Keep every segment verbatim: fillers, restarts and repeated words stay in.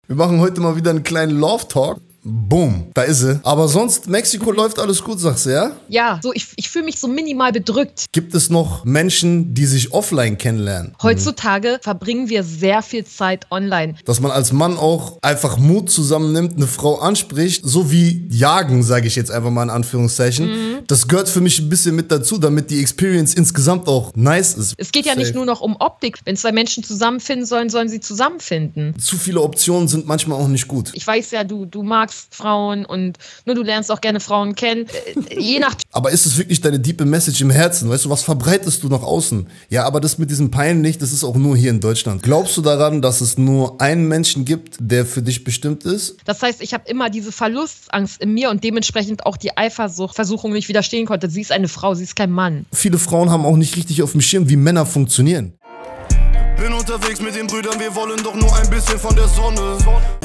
Wir machen heute mal wieder einen kleinen Love Talk. Boom, da ist sie. Aber sonst, Mexiko läuft alles gut, sagst du, ja? Ja, so ich, ich fühle mich so minimal bedrückt. Gibt es noch Menschen, die sich offline kennenlernen? Heutzutage mhm. verbringen wir sehr viel Zeit online. Dass man als Mann auch einfach Mut zusammennimmt, eine Frau anspricht, so wie jagen, sage ich jetzt einfach mal in Anführungszeichen. Mhm. Das gehört für mich ein bisschen mit dazu, damit die Experience insgesamt auch nice ist. Es geht ja Safe. Nicht nur noch um Optik. Wenn zwei Menschen zusammenfinden sollen, sollen sie zusammenfinden. Zu viele Optionen sind manchmal auch nicht gut. Ich weiß ja, du, du magst Frauen und nur du lernst auch gerne Frauen kennen. Je nach. Aber ist es wirklich deine diepe Message im Herzen? Weißt du, was verbreitest du nach außen? Ja, aber das mit diesem peinlich, das ist auch nur hier in Deutschland. Glaubst du daran, dass es nur einen Menschen gibt, der für dich bestimmt ist? Das heißt, ich habe immer diese Verlustangst in mir und dementsprechend auch die Eifersucht, Versuchung nicht widerstehen konnte. Sie ist eine Frau, sie ist kein Mann. Viele Frauen haben auch nicht richtig auf dem Schirm, wie Männer funktionieren. Bin unterwegs mit den Brüdern, wir wollen doch nur ein bisschen von der Sonne.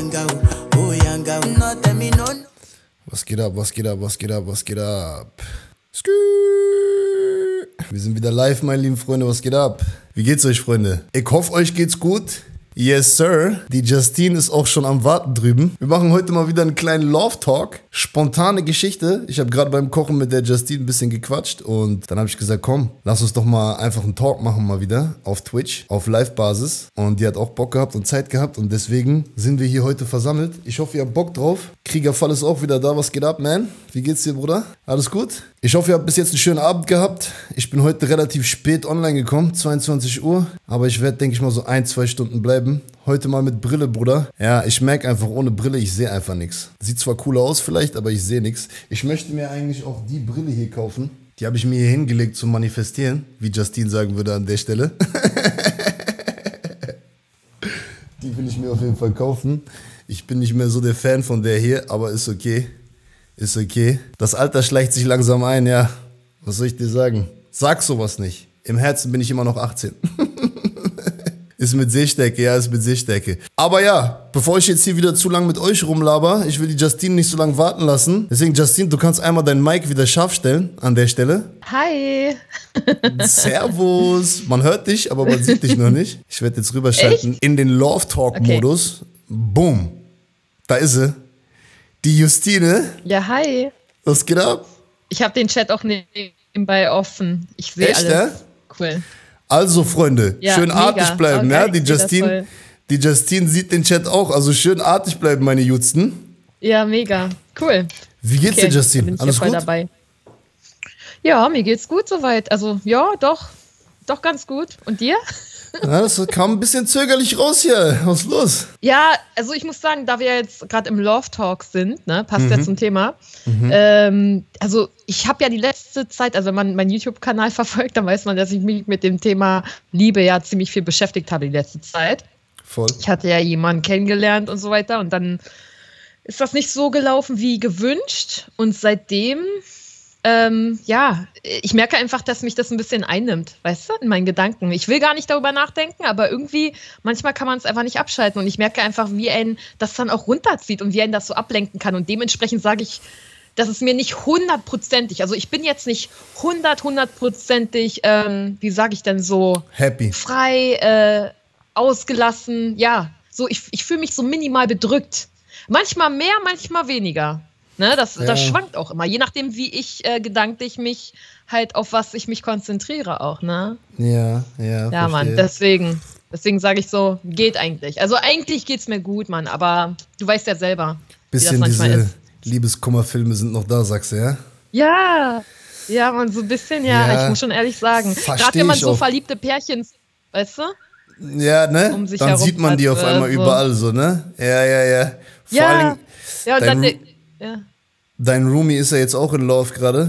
Was geht ab, was geht ab, was geht ab, was geht ab? Skü. Wir sind wieder live, meine lieben Freunde, was geht ab? Wie geht's euch, Freunde? Ich hoffe, euch geht's gut. Yes, sir. Die Justine ist auch schon am Warten drüben. Wir machen heute mal wieder einen kleinen Love Talk. Spontane Geschichte. Ich habe gerade beim Kochen mit der Justine ein bisschen gequatscht und dann habe ich gesagt, komm, lass uns doch mal einfach einen Talk machen mal wieder auf Twitch, auf Live-Basis. Und die hat auch Bock gehabt und Zeit gehabt und deswegen sind wir hier heute versammelt. Ich hoffe, ihr habt Bock drauf. Kriegerfall ist auch wieder da. Was geht ab, man? Wie geht's dir, Bruder? Alles gut? Ich hoffe, ihr habt bis jetzt einen schönen Abend gehabt. Ich bin heute relativ spät online gekommen, zweiundzwanzig Uhr. Aber ich werde, denke ich mal, so ein, zwei Stunden bleiben. Heute mal mit Brille, Bruder. Ja, ich merke einfach, ohne Brille, ich sehe einfach nichts. Sieht zwar cooler aus vielleicht, aber ich sehe nichts. Ich möchte mir eigentlich auch die Brille hier kaufen. Die habe ich mir hier hingelegt zum Manifestieren, wie Justine sagen würde an der Stelle. Die will ich mir auf jeden Fall kaufen. Ich bin nicht mehr so der Fan von der hier, aber ist okay. Ist okay. Das Alter schleicht sich langsam ein, ja. Was soll ich dir sagen? Sag sowas nicht. Im Herzen bin ich immer noch achtzehn. Ist mit Sehstärke, ja, ist mit Sehstärke. Aber ja, bevor ich jetzt hier wieder zu lang mit euch rumlaber, ich will die Justine nicht so lange warten lassen. Deswegen, Justine, du kannst einmal deinen Mic wieder scharf stellen an der Stelle. Hi. Servus. Man hört dich, aber man sieht dich noch nicht. Ich werde jetzt rüberschalten in den Love Talk-Modus. Okay. Boom. Da ist sie. Die Justine. Ja, hi. Was geht ab? Ich habe den Chat auch nebenbei offen. Ich sehe alles. Ja? Cool. Also, Freunde, ja, schön mega. Artig bleiben, okay, ja? Die Justine, die Justine sieht den Chat auch. Also schön artig bleiben, meine Jutzen. Ja, mega. Cool. Wie geht's okay, dir, Justine? Bin ich Alles voll gut? Dabei. Ja, mir geht's gut soweit. Also, ja, doch. Doch ganz gut. Und dir? Ja, das kam ein bisschen zögerlich raus hier. Was ist los? Ja, also ich muss sagen, da wir jetzt gerade im Love Talk sind, ne, passt mhm. ja zum Thema. Mhm. Ähm, also ich habe ja die letzte Zeit, also wenn man meinen YouTube-Kanal verfolgt, dann weiß man, dass ich mich mit dem Thema Liebe ja ziemlich viel beschäftigt habe die letzte Zeit. Voll. Ich hatte ja jemanden kennengelernt und so weiter und dann ist das nicht so gelaufen wie gewünscht und seitdem Ähm, ja, ich merke einfach, dass mich das ein bisschen einnimmt, weißt du, in meinen Gedanken. Ich will gar nicht darüber nachdenken, aber irgendwie, manchmal kann man es einfach nicht abschalten und ich merke einfach, wie einen das dann auch runterzieht und wie einen das so ablenken kann und dementsprechend sage ich, dass es mir nicht hundertprozentig, also ich bin jetzt nicht hundert, hundertprozentig, ähm, wie sage ich denn so? Happy. Frei, äh, ausgelassen, ja, so ich, ich fühle mich so minimal bedrückt. Manchmal mehr, manchmal weniger. Ne, das, ja. das schwankt auch immer, je nachdem, wie ich äh, gedanklich mich halt auf was ich mich konzentriere auch, ne? Ja, ja. Ja, Mann, deswegen, deswegen sage ich so, geht eigentlich. Also eigentlich geht's mir gut, Mann, aber du weißt ja selber, bisschen wie das manchmal diese ist. Liebeskummerfilme sind noch da, sagst du, ja? Ja, ja, man, so ein bisschen, ja, ja, ich muss schon ehrlich sagen. Gerade wenn man so auch. verliebte Pärchen, weißt du? Ja, ne? Um sich dann sieht man die auf einmal so. überall so, ne? Ja, ja, ja. Vor ja, allem, ja, und dann... Ja. Dein Roomie ist ja jetzt auch in Love gerade.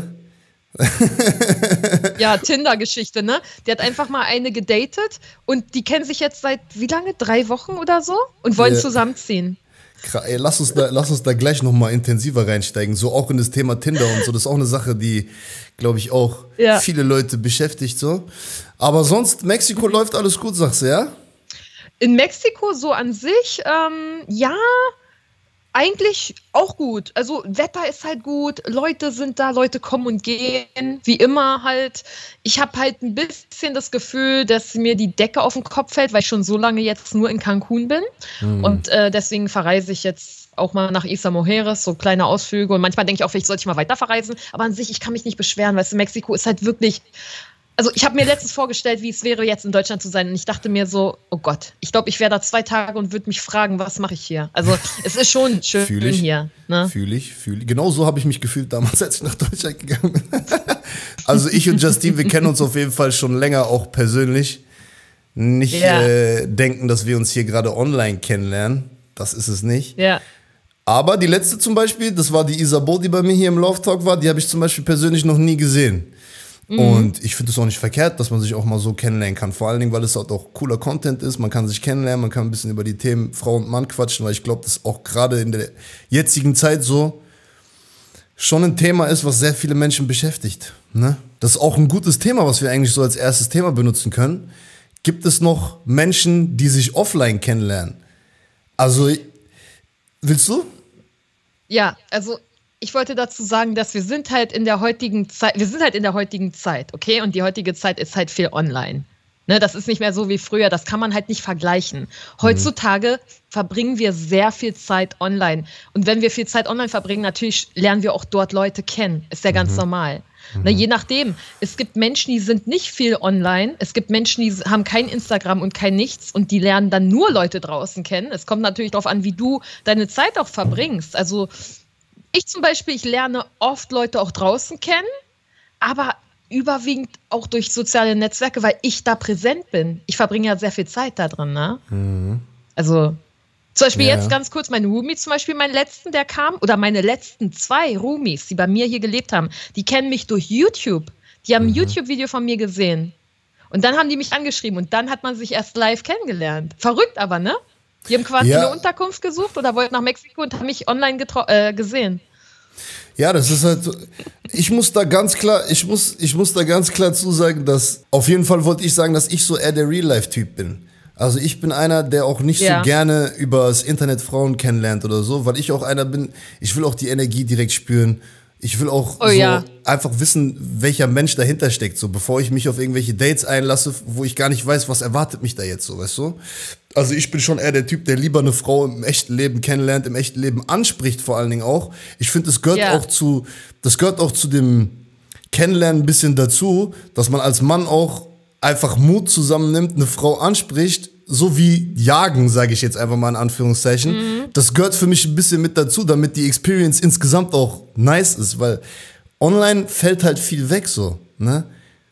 Ja, Tinder-Geschichte, ne? Der hat einfach mal eine gedatet und die kennen sich jetzt seit wie lange? Drei Wochen oder so? Und wollen ja. zusammenziehen. Ey, lass uns da, lass uns da gleich nochmal intensiver reinsteigen. So auch in das Thema Tinder und so. Das ist auch eine Sache, die, glaube ich, auch ja. viele Leute beschäftigt. So. Aber sonst, Mexiko läuft alles gut, sagst du, ja? In Mexiko so an sich, ähm, ja... Eigentlich auch gut. Also Wetter ist halt gut, Leute sind da, Leute kommen und gehen, wie immer halt. Ich habe halt ein bisschen das Gefühl, dass mir die Decke auf den Kopf fällt, weil ich schon so lange jetzt nur in Cancun bin. Mhm. Und äh, deswegen verreise ich jetzt auch mal nach Isla Mujeres, so kleine Ausflüge. Und manchmal denke ich auch, vielleicht sollte ich mal weiter verreisen. Aber an sich, ich kann mich nicht beschweren, weil Mexiko ist halt wirklich... Also ich habe mir letztens vorgestellt, wie es wäre, jetzt in Deutschland zu sein. Und ich dachte mir so, oh Gott, ich glaube, ich wäre da zwei Tage und würde mich fragen, was mache ich hier? Also es ist schon schön fühl ich, hier. Ne? Fühle ich, fühle ich. Genau so habe ich mich gefühlt damals, als ich nach Deutschland gegangen bin. Also ich und Justine, wir kennen uns auf jeden Fall schon länger, auch persönlich. Nicht ja. äh, denken, dass wir uns hier gerade online kennenlernen. Das ist es nicht. Ja. Aber die letzte zum Beispiel, das war die Isabeau, die bei mir hier im Love Talk war, die habe ich zum Beispiel persönlich noch nie gesehen. Mhm. Und ich finde es auch nicht verkehrt, dass man sich auch mal so kennenlernen kann. Vor allen Dingen, weil es halt auch cooler Content ist. Man kann sich kennenlernen, man kann ein bisschen über die Themen Frau und Mann quatschen, weil ich glaube, das auch gerade in der jetzigen Zeit so schon ein Thema ist, was sehr viele Menschen beschäftigt. Ne? Das ist auch ein gutes Thema, was wir eigentlich so als erstes Thema benutzen können. Gibt es noch Menschen, die sich offline kennenlernen? Also, willst du? Ja, also ich wollte dazu sagen, dass wir sind halt in der heutigen Zeit, wir sind halt in der heutigen Zeit, okay? Und die heutige Zeit ist halt viel online. Ne, das ist nicht mehr so wie früher, das kann man halt nicht vergleichen. Heutzutage mhm. verbringen wir sehr viel Zeit online. Und wenn wir viel Zeit online verbringen, natürlich lernen wir auch dort Leute kennen. Ist ja ganz mhm. normal. Mhm. Ne, je nachdem. Es gibt Menschen, die sind nicht viel online. Es gibt Menschen, die haben kein Instagram und kein nichts und die lernen dann nur Leute draußen kennen. Es kommt natürlich darauf an, wie du deine Zeit auch verbringst. Also ich zum Beispiel, ich lerne oft Leute auch draußen kennen, aber überwiegend auch durch soziale Netzwerke, weil ich da präsent bin. Ich verbringe ja sehr viel Zeit da drin, ne? Mhm. Also zum Beispiel ja. jetzt ganz kurz, mein Roomie zum Beispiel, mein letzten, der kam, oder meine letzten zwei Roomies, die bei mir hier gelebt haben, die kennen mich durch YouTube. Die haben mhm. ein YouTube-Video von mir gesehen. Und dann haben die mich angeschrieben und dann hat man sich erst live kennengelernt. Verrückt aber, ne? Die haben quasi ja. eine Unterkunft gesucht oder wollten nach Mexiko und haben mich online äh, gesehen. Ja, das ist halt so. Ich muss da ganz klar, ich muss, ich muss da ganz klar zusagen, dass auf jeden Fall wollte ich sagen, dass ich so eher der Real-Life-Typ bin. Also ich bin einer, der auch nicht ja. so gerne über das Internet Frauen kennenlernt oder so, weil ich auch einer bin, ich will auch die Energie direkt spüren. Ich will auch oh, so ja. einfach wissen, welcher Mensch dahinter steckt, so bevor ich mich auf irgendwelche Dates einlasse, wo ich gar nicht weiß, was erwartet mich da jetzt, so, weißt du? Also ich bin schon eher der Typ, der lieber eine Frau im echten Leben kennenlernt, im echten Leben anspricht vor allen Dingen auch. Ich finde, das gehört ja. auch zu, das gehört auch zu dem Kennenlernen ein bisschen dazu, dass man als Mann auch einfach Mut zusammennimmt, eine Frau anspricht, so wie Jagen, sage ich jetzt einfach mal in Anführungszeichen. Mhm. Das gehört für mich ein bisschen mit dazu, damit die Experience insgesamt auch nice ist, weil online fällt halt viel weg so, ne?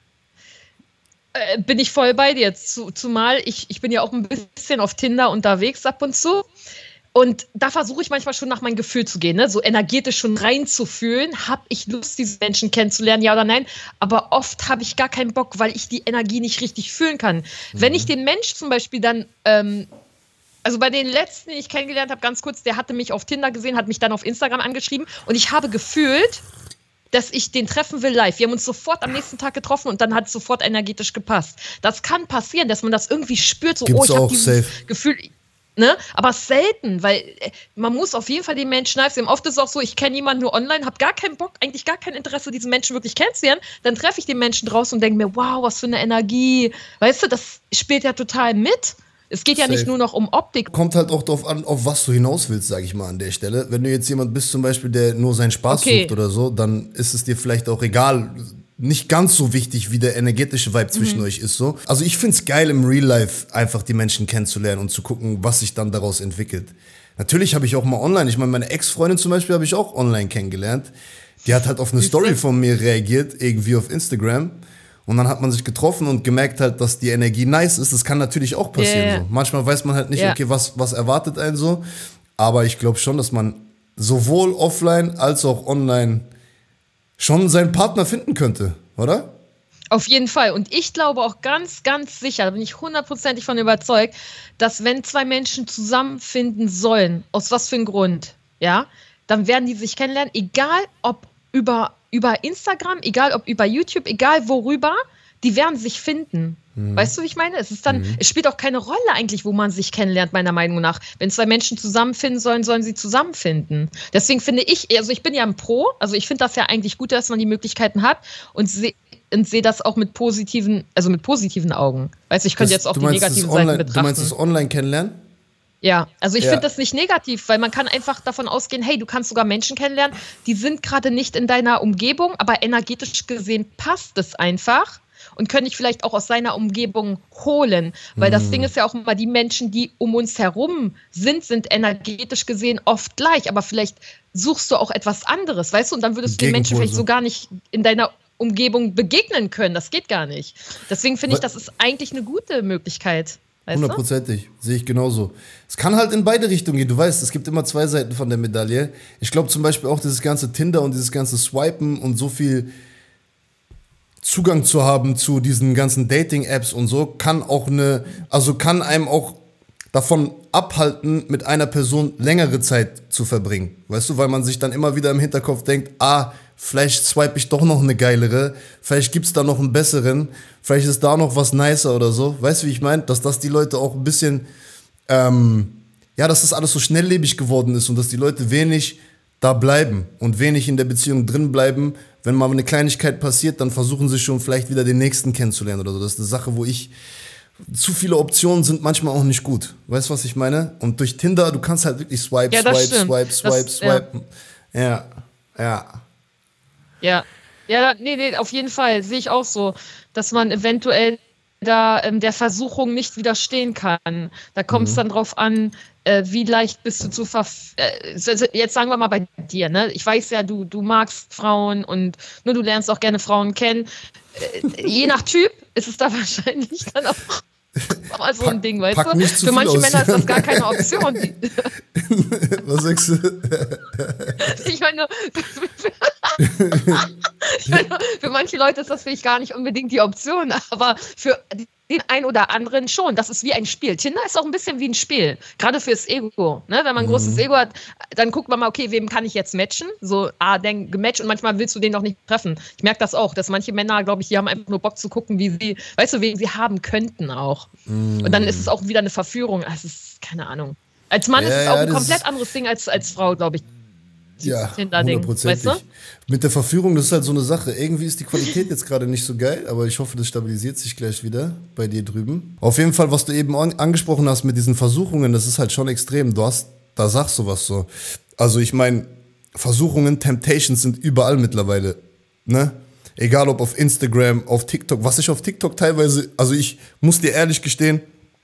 Äh, bin ich voll bei dir, zu, zumal ich, ich bin ja auch ein bisschen auf Tinder unterwegs ab und zu. Und da versuche ich manchmal schon nach meinem Gefühl zu gehen, ne? So energetisch schon reinzufühlen. Habe ich Lust, diese Menschen kennenzulernen, ja oder nein? Aber oft habe ich gar keinen Bock, weil ich die Energie nicht richtig fühlen kann. Mhm. Wenn ich den Mensch zum Beispiel dann, ähm, also bei den letzten, die ich kennengelernt habe, ganz kurz, der hatte mich auf Tinder gesehen, hat mich dann auf Instagram angeschrieben und ich habe gefühlt, dass ich den treffen will live. Wir haben uns sofort am nächsten Tag getroffen und dann hat es sofort energetisch gepasst. Das kann passieren, dass man das irgendwie spürt, so, Gibt's oh, ich habe dieses safe. Gefühl... Ne? Aber selten, weil man muss auf jeden Fall den Menschen live sehen. Oft ist es auch so, ich kenne jemanden nur online, habe gar keinen Bock, eigentlich gar kein Interesse, diesen Menschen wirklich kennenzulernen. Dann treffe ich den Menschen draußen und denke mir, wow, was für eine Energie. Weißt du, das spielt ja total mit. Es geht ja Safe. Nicht nur noch um Optik. Kommt halt auch darauf an, auf was du hinaus willst, sage ich mal an der Stelle. Wenn du jetzt jemand bist zum Beispiel, der nur seinen Spaß okay. sucht oder so, dann ist es dir vielleicht auch egal, nicht ganz so wichtig, wie der energetische Vibe zwischen mhm. euch ist. So. Also ich find's geil, im Real Life einfach die Menschen kennenzulernen und zu gucken, was sich dann daraus entwickelt. Natürlich habe ich auch mal online, ich meine, meine Ex-Freundin zum Beispiel habe ich auch online kennengelernt. Die hat halt auf eine Story von mir reagiert, irgendwie auf Instagram. Und dann hat man sich getroffen und gemerkt halt, dass die Energie nice ist. Das kann natürlich auch passieren. Yeah. So. Manchmal weiß man halt nicht, yeah. okay, was, was erwartet einen so. Aber ich glaube schon, dass man sowohl offline als auch online schon seinen Partner finden könnte, oder? Auf jeden Fall. Und ich glaube auch ganz, ganz sicher, da bin ich hundertprozentig von überzeugt, dass wenn zwei Menschen zusammenfinden sollen, aus was für einem Grund, ja, dann werden die sich kennenlernen, egal ob über, über Instagram, egal ob über YouTube, egal worüber, die werden sich finden. Mhm. Weißt du, wie ich meine? Es ist dann, mhm. es spielt auch keine Rolle eigentlich, wo man sich kennenlernt, meiner Meinung nach. Wenn zwei Menschen zusammenfinden sollen, sollen sie zusammenfinden. Deswegen finde ich, also ich bin ja ein Pro, also ich finde das ja eigentlich gut, dass man die Möglichkeiten hat und sehe und sehe das auch mit positiven, also mit positiven Augen. Weißt du, ich könnte jetzt auch die negativen Seiten betrachten. Du meinst das online kennenlernen? Ja, also ich ja. finde das nicht negativ, weil man kann einfach davon ausgehen, hey, du kannst sogar Menschen kennenlernen, die sind gerade nicht in deiner Umgebung, aber energetisch gesehen passt es einfach und können dich vielleicht auch aus seiner Umgebung holen. Weil hm. das Ding ist ja auch immer, die Menschen, die um uns herum sind, sind energetisch gesehen oft gleich, aber vielleicht suchst du auch etwas anderes, weißt du, und dann würdest du den Menschen vielleicht so gar nicht in deiner Umgebung begegnen können. Das geht gar nicht. Deswegen finde ich, das ist eigentlich eine gute Möglichkeit. Hundertprozentig, sehe ich genauso. Es kann halt in beide Richtungen gehen. Du weißt, es gibt immer zwei Seiten von der Medaille. Ich glaube zum Beispiel auch dieses ganze Tinder und dieses ganze Swipen und so viel Zugang zu haben zu diesen ganzen Dating-Apps und so, kann auch eine, also kann einem auch davon abhalten, mit einer Person längere Zeit zu verbringen. Weißt du, weil man sich dann immer wieder im Hinterkopf denkt, ah, vielleicht swipe ich doch noch eine geilere, vielleicht gibt's da noch einen besseren, vielleicht ist da noch was nicer oder so. Weißt du, wie ich meine? Dass das die Leute auch ein bisschen, ähm, ja, dass das alles so schnelllebig geworden ist und dass die Leute wenig da bleiben und wenig in der Beziehung drin bleiben. Wenn mal eine Kleinigkeit passiert, dann versuchen sie schon vielleicht wieder den Nächsten kennenzulernen oder so. Das ist eine Sache, wo ich, zu viele Optionen sind manchmal auch nicht gut. Weißt du, was ich meine? Und durch Tinder, du kannst halt wirklich swipe, ja, swipe, stimmt. swipe, swipe, das, swipen. Ja, ja. Ja, ja, nee, nee, auf jeden Fall sehe ich auch so, dass man eventuell da ähm, der Versuchung nicht widerstehen kann. Da kommt es mhm. dann drauf an, äh, wie leicht bist du zu verf... Äh, jetzt sagen wir mal bei dir, ne? Ich weiß ja, du, du magst Frauen und nur du lernst auch gerne Frauen kennen. Äh, je nach Typ ist es da wahrscheinlich dann auch mal so ein Ding, weißt du? Für manche Männer ist das gar keine Option. Was sagst du? Ich meine, ich meine, für manche Leute ist das vielleicht gar nicht unbedingt die Option, aber für den einen oder anderen schon. Das ist wie ein Spiel. Tinder ist auch ein bisschen wie ein Spiel, gerade fürs Ego. Ne? Wenn man ein großes Ego hat, dann guckt man mal, okay, wem kann ich jetzt matchen? So, ah, dann gematcht und manchmal willst du den noch nicht treffen. Ich merke das auch, dass manche Männer, glaube ich, die haben einfach nur Bock zu gucken, wie sie, weißt du, wen sie haben könnten auch. Mm. Und dann ist es auch wieder eine Verführung. Es ist, keine Ahnung. Als Mann ja, ist es auch ja, ein komplett anderes Ding als als Frau, glaube ich. Ja, hundertprozentig. Weißt du? Mit der Verführung, das ist halt so eine Sache. Irgendwie ist die Qualität jetzt gerade nicht so geil, aber ich hoffe, das stabilisiert sich gleich wieder bei dir drüben. Auf jeden Fall, was du eben angesprochen hast mit diesen Versuchungen, das ist halt schon extrem. Du hast, da sagst du was so. Also ich meine, Versuchungen, Temptations sind überall mittlerweile, ne? Egal ob auf Instagram, auf TikTok. Was ich auf TikTok teilweise, also ich muss dir ehrlich gestehen,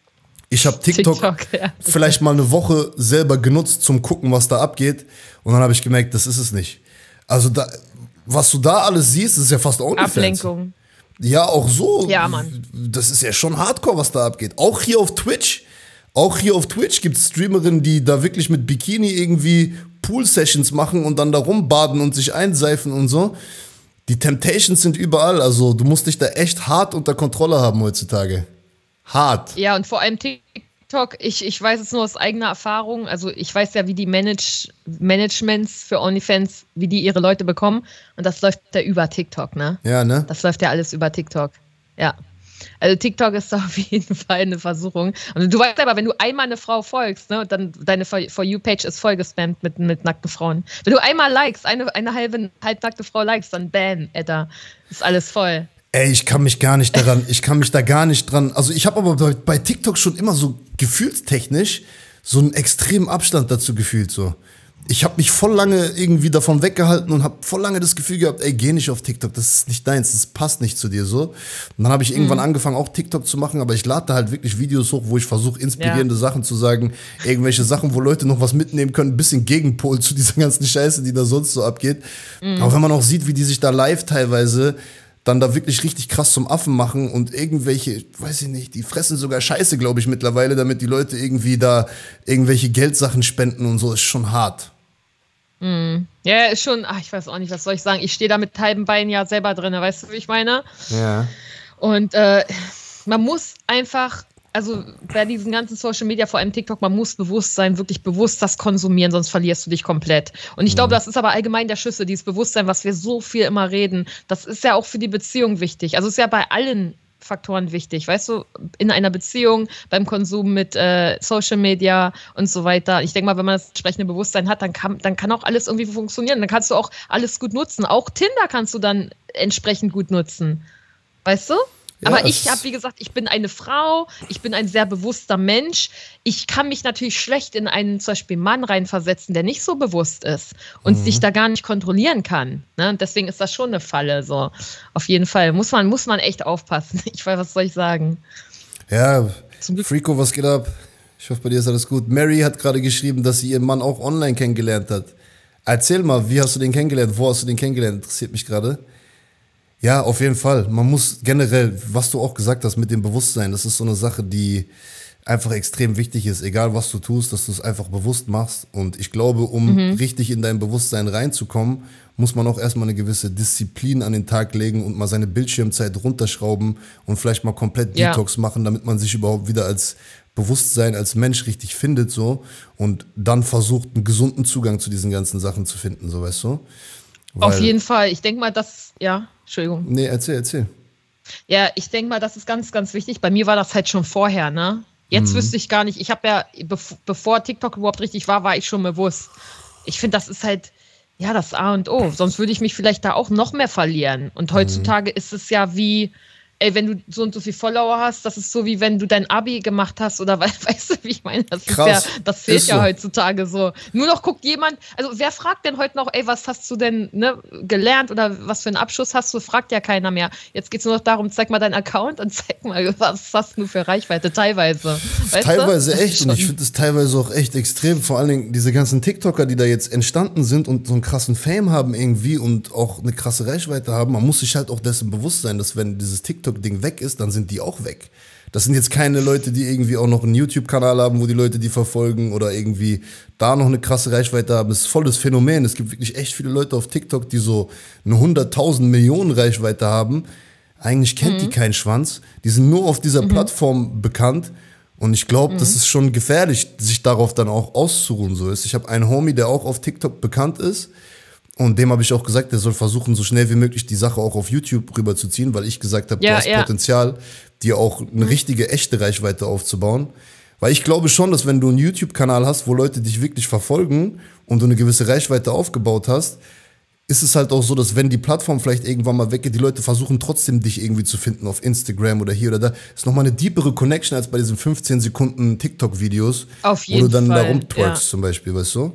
ich habe TikTok, TikTok ja. vielleicht mal eine Woche selber genutzt zum gucken, was da abgeht. Und dann habe ich gemerkt, das ist es nicht. Also da, was du da alles siehst, ist ja fast OnlyFans. Ablenkung. Ja, auch so. Ja, Mann. Das ist ja schon Hardcore, was da abgeht. Auch hier auf Twitch. Auch hier auf Twitch gibt es Streamerinnen, die da wirklich mit Bikini irgendwie Pool-Sessions machen und dann da rumbaden und sich einseifen und so. Die Temptations sind überall. Also du musst dich da echt hart unter Kontrolle haben heutzutage. Hart. Ja, und vor allem TikTok, ich, ich weiß es nur aus eigener Erfahrung, also ich weiß ja, wie die Manage, Managements für OnlyFans, wie die ihre Leute bekommen und das läuft ja über TikTok, ne? Ja, ne? Das läuft ja alles über TikTok, ja. Also TikTok ist da auf jeden Fall eine Versuchung. Und du weißt aber, wenn du einmal eine Frau folgst, ne, und dann deine For You-Page ist voll gespammt mit, mit nackten Frauen. Wenn du einmal likest, eine, eine halbe, halbnackte Frau likest, dann bam, Alter, ist alles voll. Ey, ich kann mich gar nicht daran, ich kann mich da gar nicht dran, also ich habe aber bei, bei TikTok schon immer so gefühlstechnisch so einen extremen Abstand dazu gefühlt, so. Ich habe mich voll lange irgendwie davon weggehalten und habe voll lange das Gefühl gehabt, ey, geh nicht auf TikTok, das ist nicht deins, das passt nicht zu dir, so. Und dann habe ich irgendwann mhm. angefangen, auch TikTok zu machen, aber ich lade da halt wirklich Videos hoch, wo ich versuche, inspirierende ja. Sachen zu sagen, irgendwelche Sachen, wo Leute noch was mitnehmen können, ein bisschen Gegenpol zu dieser ganzen Scheiße, die da sonst so abgeht. Mhm. Auch wenn man auch sieht, wie die sich da live teilweise dann da wirklich richtig krass zum Affen machen und irgendwelche, weiß ich nicht, die fressen sogar Scheiße, glaube ich, mittlerweile, damit die Leute irgendwie da irgendwelche Geldsachen spenden und so, ist schon hart. Mm. Ja, ist schon, ach, ich weiß auch nicht, was soll ich sagen, ich stehe da mit halben Beinen ja selber drin, weißt du, wie ich meine? Ja. Und äh, man muss einfach, also bei diesen ganzen Social Media, vor allem TikTok, man muss bewusst sein, wirklich bewusst das konsumieren, sonst verlierst du dich komplett. Und ich glaube, das ist aber allgemein der Schlüssel, dieses Bewusstsein, was wir so viel immer reden, das ist ja auch für die Beziehung wichtig. Also ist ja bei allen Faktoren wichtig, weißt du, in einer Beziehung, beim Konsum mit äh, Social Media und so weiter. Ich denke mal, wenn man das entsprechende Bewusstsein hat, dann kann, dann kann auch alles irgendwie funktionieren. Dann kannst du auch alles gut nutzen. Auch Tinder kannst du dann entsprechend gut nutzen. Weißt du? Ja, aber ich habe, wie gesagt, ich bin eine Frau, ich bin ein sehr bewusster Mensch. Ich kann mich natürlich schlecht in einen zum Beispiel Mann reinversetzen, der nicht so bewusst ist und mhm. sich da gar nicht kontrollieren kann. Ne? Und deswegen ist das schon eine Falle. So. Auf jeden Fall muss man, muss man echt aufpassen. Ich weiß, was soll ich sagen? Ja, Freako, was geht ab? Ich hoffe, bei dir ist alles gut. Mary hat gerade geschrieben, dass sie ihren Mann auch online kennengelernt hat. Erzähl mal, wie hast du den kennengelernt? Wo hast du den kennengelernt? Interessiert mich gerade. Ja, auf jeden Fall. Man muss generell, was du auch gesagt hast mit dem Bewusstsein, das ist so eine Sache, die einfach extrem wichtig ist, egal was du tust, dass du es einfach bewusst machst. Und ich glaube, um mhm. richtig in dein Bewusstsein reinzukommen, muss man auch erstmal eine gewisse Disziplin an den Tag legen und mal seine Bildschirmzeit runterschrauben und vielleicht mal komplett ja. Detox machen, damit man sich überhaupt wieder als Bewusstsein, als Mensch richtig findet, so. Und dann versucht, einen gesunden Zugang zu diesen ganzen Sachen zu finden, so, weißt du? Weil, auf jeden Fall. Ich denke mal, dass, ja, Entschuldigung. Nee, erzähl, erzähl. Ja, ich denke mal, das ist ganz, ganz wichtig. Bei mir war das halt schon vorher, ne? Jetzt mhm. wüsste ich gar nicht, ich habe ja, bev bevor TikTok überhaupt richtig war, war ich schon bewusst. Ich finde, das ist halt, ja, das A und O. Sonst würde ich mich vielleicht da auch noch mehr verlieren. Und heutzutage mhm. ist es ja wie, ey, wenn du so und so viel Follower hast, das ist so wie wenn du dein Abi gemacht hast oder weißt du, wie ich meine? Das Krass. ist ja, das zählt ist ja so. heutzutage so. Nur noch guckt jemand, also wer fragt denn heute noch, ey, was hast du denn ne, gelernt oder was für einen Abschluss hast du? Fragt ja keiner mehr. Jetzt geht es nur noch darum, zeig mal deinen Account und zeig mal, was hast du für Reichweite, teilweise. Weißt teilweise du? echt und ich finde das teilweise auch echt extrem, vor allen Dingen diese ganzen TikToker, die da jetzt entstanden sind und so einen krassen Fame haben irgendwie und auch eine krasse Reichweite haben, man muss sich halt auch dessen bewusst sein, dass wenn dieses TikTok-Ding weg ist, dann sind die auch weg. Das sind jetzt keine Leute, die irgendwie auch noch einen YouTube-Kanal haben, wo die Leute die verfolgen oder irgendwie da noch eine krasse Reichweite haben. Das ist voll das Phänomen. Es gibt wirklich echt viele Leute auf TikTok, die so eine hunderttausend Millionen Reichweite haben. Eigentlich kennt mhm. die keinen Schwanz. Die sind nur auf dieser mhm. Plattform bekannt. Und ich glaube, mhm. das ist schon gefährlich, sich darauf dann auch auszuruhen. So ist. Ich habe einen Homie, der auch auf TikTok bekannt ist. Und dem habe ich auch gesagt, der soll versuchen, so schnell wie möglich die Sache auch auf YouTube rüberzuziehen, weil ich gesagt habe, ja, du hast ja. Potenzial, dir auch eine richtige, echte Reichweite aufzubauen. Weil ich glaube schon, dass wenn du einen YouTube-Kanal hast, wo Leute dich wirklich verfolgen und du eine gewisse Reichweite aufgebaut hast, ist es halt auch so, dass wenn die Plattform vielleicht irgendwann mal weggeht, die Leute versuchen trotzdem dich irgendwie zu finden auf Instagram oder hier oder da. Ist nochmal eine deepere Connection als bei diesen fünfzehn Sekunden TikTok-Videos, auf jeden wo du dann Fall. da rumtwerkst ja. zum Beispiel, weißt du?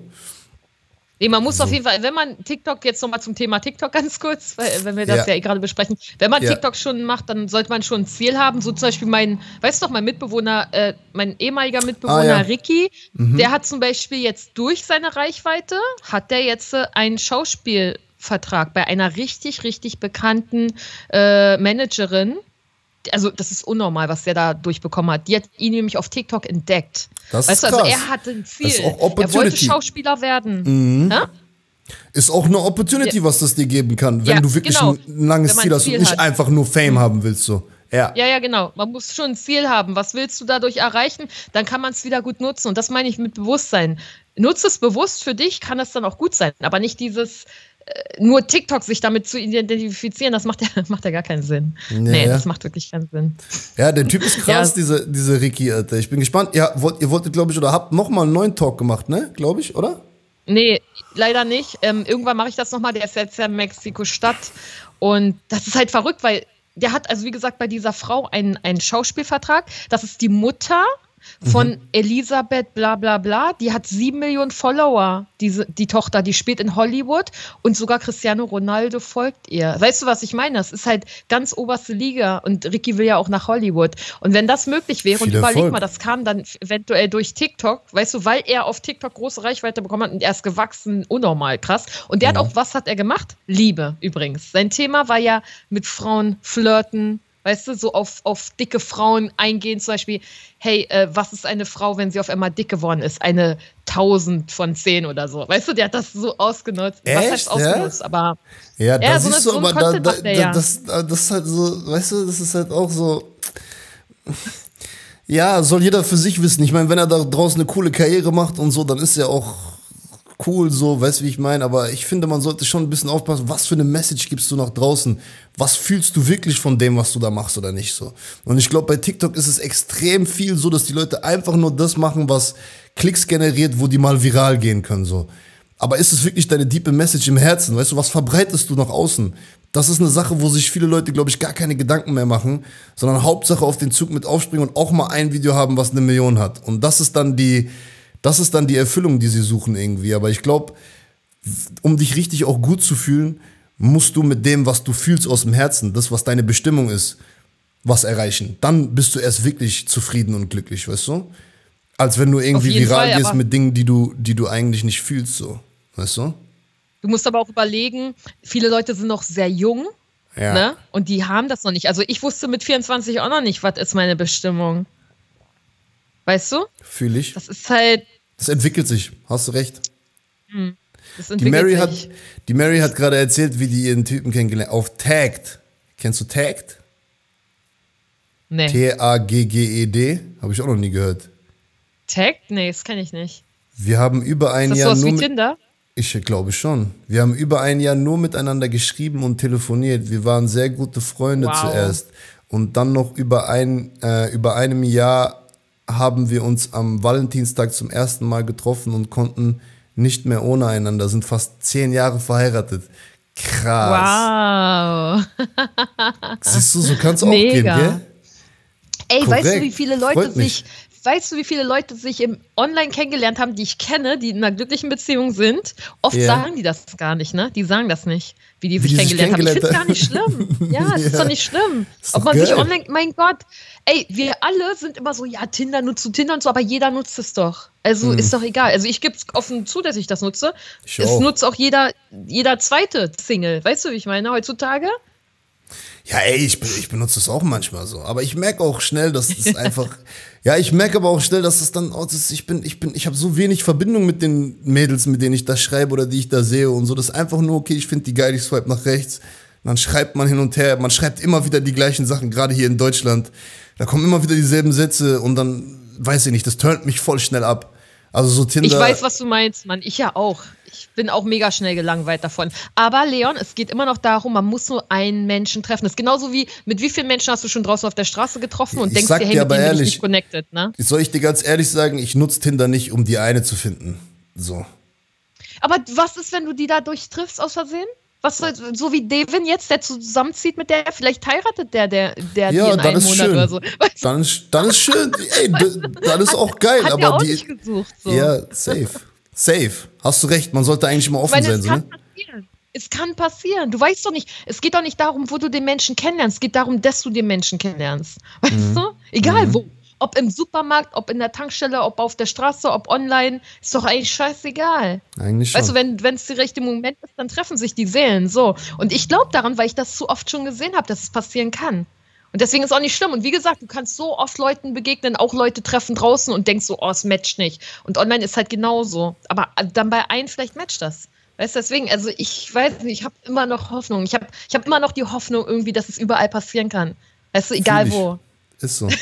Nee, man muss so. auf jeden Fall, wenn man TikTok, jetzt nochmal zum Thema TikTok ganz kurz, weil, wenn wir das ja, ja eh gerade besprechen, wenn man ja. TikTok schon macht, dann sollte man schon ein Ziel haben, so zum Beispiel mein, weißt du doch, mein Mitbewohner, äh, mein ehemaliger Mitbewohner ah, ja. Ricky, mhm. der hat zum Beispiel jetzt durch seine Reichweite, hat der jetzt äh, einen Schauspielvertrag bei einer richtig, richtig bekannten äh, Managerin. Also das ist unnormal, was der da durchbekommen hat. Die hat ihn nämlich auf TikTok entdeckt. Das weißt ist du, krass. also er hatte ein Ziel. Das ist auch er wollte Schauspieler werden. Mhm. Ja? Ist auch eine Opportunity, ja. was das dir geben kann, wenn ja, du wirklich genau. ein langes Ziel hast Ziel und nicht hat. einfach nur Fame mhm. haben willst. So. Ja. ja, ja, genau. Man muss schon ein Ziel haben. Was willst du dadurch erreichen? Dann kann man es wieder gut nutzen. Und das meine ich mit Bewusstsein. Nutze es bewusst für dich, kann es dann auch gut sein. Aber nicht dieses nur TikTok sich damit zu identifizieren, das macht ja, macht ja gar keinen Sinn. Ja, nee, das macht wirklich keinen Sinn. Ja, der Typ ist krass, ja. diese, diese Ricky, Alter. Ich bin gespannt. Ja, wollt, ihr wolltet, glaube ich, oder habt nochmal einen neuen Talk gemacht, ne? Glaube ich, oder? Nee, leider nicht. Ähm, irgendwann mache ich das nochmal. Der ist jetzt ja in Mexiko-Stadt. Und das ist halt verrückt, weil der hat, also wie gesagt, bei dieser Frau einen, einen Schauspielvertrag. Das ist die Mutter von mhm. Elisabeth bla bla bla, die hat sieben Millionen Follower, diese, die Tochter, die spielt in Hollywood und sogar Cristiano Ronaldo folgt ihr. Weißt du, was ich meine? Das ist halt ganz oberste Liga und Ricky will ja auch nach Hollywood. Und wenn das möglich wäre, Viel und überleg Erfolg. mal, das kam dann eventuell durch TikTok, weißt du, weil er auf TikTok große Reichweite bekommen hat und er ist gewachsen, unnormal krass. Und der mhm. hat auch, was hat er gemacht? Liebe übrigens. Sein Thema war ja mit Frauen flirten, weißt du, so auf, auf dicke Frauen eingehen, zum Beispiel, hey, äh, was ist eine Frau, wenn sie auf einmal dick geworden ist? Eine tausend von zehn oder so. Weißt du, der hat das so ausgenutzt. Echt? Was heißt ausgenutzt? Ja? Aber ja, da ja, so siehst eine, du, so aber da, da, der, ja. das, das ist halt so, weißt du, das ist halt auch so, ja, soll jeder für sich wissen. Ich meine, wenn er da draußen eine coole Karriere macht und so, dann ist er auch cool, so, weißt du, wie ich meine? Aber ich finde, man sollte schon ein bisschen aufpassen, was für eine Message gibst du nach draußen? Was fühlst du wirklich von dem, was du da machst oder nicht so? Und ich glaube, bei TikTok ist es extrem viel so, dass die Leute einfach nur das machen, was Klicks generiert, wo die mal viral gehen können, so. Aber ist es wirklich deine diepe Message im Herzen? Weißt du, was verbreitest du nach außen? Das ist eine Sache, wo sich viele Leute, glaube ich, gar keine Gedanken mehr machen, sondern Hauptsache auf den Zug mit aufspringen und auch mal ein Video haben, was eine Million hat. Und das ist dann die, das ist dann die Erfüllung, die sie suchen irgendwie. Aber ich glaube, um dich richtig auch gut zu fühlen, musst du mit dem, was du fühlst aus dem Herzen, das, was deine Bestimmung ist, was erreichen. Dann bist du erst wirklich zufrieden und glücklich, weißt du? Als wenn du irgendwie viral Fall, gehst mit Dingen, die du, die du eigentlich nicht fühlst, so. Weißt du? Du musst aber auch überlegen, viele Leute sind noch sehr jung, ja. Ne? Und die haben das noch nicht. Also ich wusste mit vierundzwanzig auch noch nicht, was ist meine Bestimmung. Weißt du? Fühl ich. Das ist halt... Das entwickelt sich, hast du recht. Hm, das die, Mary hat, die Mary hat gerade erzählt, wie die ihren Typen kennengelernt hat. Auf Tagged. Kennst du Tagged? Nee. T A G G E D? Habe ich auch noch nie gehört. Tagged? Nee, das kenne ich nicht. Wir haben über ein ist das Jahr sowas nur... wie Tinder? Ich glaube schon. Wir haben über ein Jahr nur miteinander geschrieben und telefoniert. Wir waren sehr gute Freunde wow. zuerst. Und dann noch über, ein, äh, über einem Jahr haben wir uns am Valentinstag zum ersten Mal getroffen und konnten nicht mehr ohne einander. Sind fast zehn Jahre verheiratet. Krass. Wow. Siehst du, so kann es auch Mega. gehen, gell? Ey, Korrekt. weißt du, wie viele Leute Freut mich. sich... Weißt du, wie viele Leute sich im Online kennengelernt haben, die ich kenne, die in einer glücklichen Beziehung sind? Oft yeah. sagen die das gar nicht, ne? Die sagen das nicht, wie die wie sich die kennengelernt, kennengelernt haben. Ich finde es gar nicht schlimm. Ja, es yeah. ist doch nicht schlimm. Ist Ob man geil. sich online, mein Gott, ey, wir alle sind immer so, ja, Tinder nutzt du Tinder und so, aber jeder nutzt es doch. Also mm. ist doch egal. Also ich gebe es offen zu, dass ich das nutze. Ich es auch. nutzt auch jeder, jeder zweite Single. Weißt du, wie ich meine, heutzutage? Ja, ey, ich, ich benutze es auch manchmal so. Aber ich merke auch schnell, dass es einfach. Ja, ich merke aber auch schnell, dass es dann. Oh, das, ich bin, ich bin, ich habe so wenig Verbindung mit den Mädels, mit denen ich da schreibe oder die ich da sehe und so. Das ist einfach nur, okay, ich finde die geil, ich swipe nach rechts. Dann schreibt man hin und her. Man schreibt immer wieder die gleichen Sachen, gerade hier in Deutschland. Da kommen immer wieder dieselben Sätze und dann, weiß ich nicht, das turnt mich voll schnell ab. Also so Tinder. Ich weiß, was du meinst, Mann. Ich ja auch. Ich bin auch mega schnell gelangweilt davon. Aber Leon, es geht immer noch darum, man muss nur einen Menschen treffen. Das ist genauso wie, mit wie vielen Menschen hast du schon draußen auf der Straße getroffen und ich denkst sag dir, hey, dir mit aber denen bin ich ehrlich, nicht connected, ne? Soll ich dir ganz ehrlich sagen, ich nutze Tinder nicht, um die eine zu finden. So. Aber was ist, wenn du die dadurch triffst aus Versehen? Was, so wie Devin jetzt, der zusammenzieht mit der, vielleicht heiratet der, der, der ja, die in einem Monat schön. oder so. Dann ist, dann ist schön. Ey, dann ist auch geil. Hat aber der auch die, nicht gesucht. So. Ja, safe. Safe. Hast du recht, man sollte eigentlich immer offen Weil sein. es So, kann ne? passieren. Es kann passieren. Du weißt doch nicht, es geht doch nicht darum, wo du den Menschen kennenlernst. Es geht darum, dass du den Menschen kennenlernst. Weißt Mhm. du? Egal Mhm. wo. Ob im Supermarkt, ob in der Tankstelle, ob auf der Straße, ob online. Ist doch eigentlich scheißegal. Eigentlich schon. Weißt du, wenn es der richtige Moment ist, dann treffen sich die Seelen. So. Und ich glaube daran, weil ich das zu oft schon gesehen habe, dass es passieren kann. Und deswegen ist es auch nicht schlimm. Und wie gesagt, du kannst so oft Leuten begegnen, auch Leute treffen draußen und denkst so, oh, es matcht nicht. Und online ist halt genauso. Aber dann bei einem vielleicht matcht das. Weißt du, deswegen, also ich weiß nicht, ich habe immer noch Hoffnung. Ich habe ich hab immer noch die Hoffnung irgendwie, dass es überall passieren kann. Weißt du, egal Fühl ich. wo. Ist so.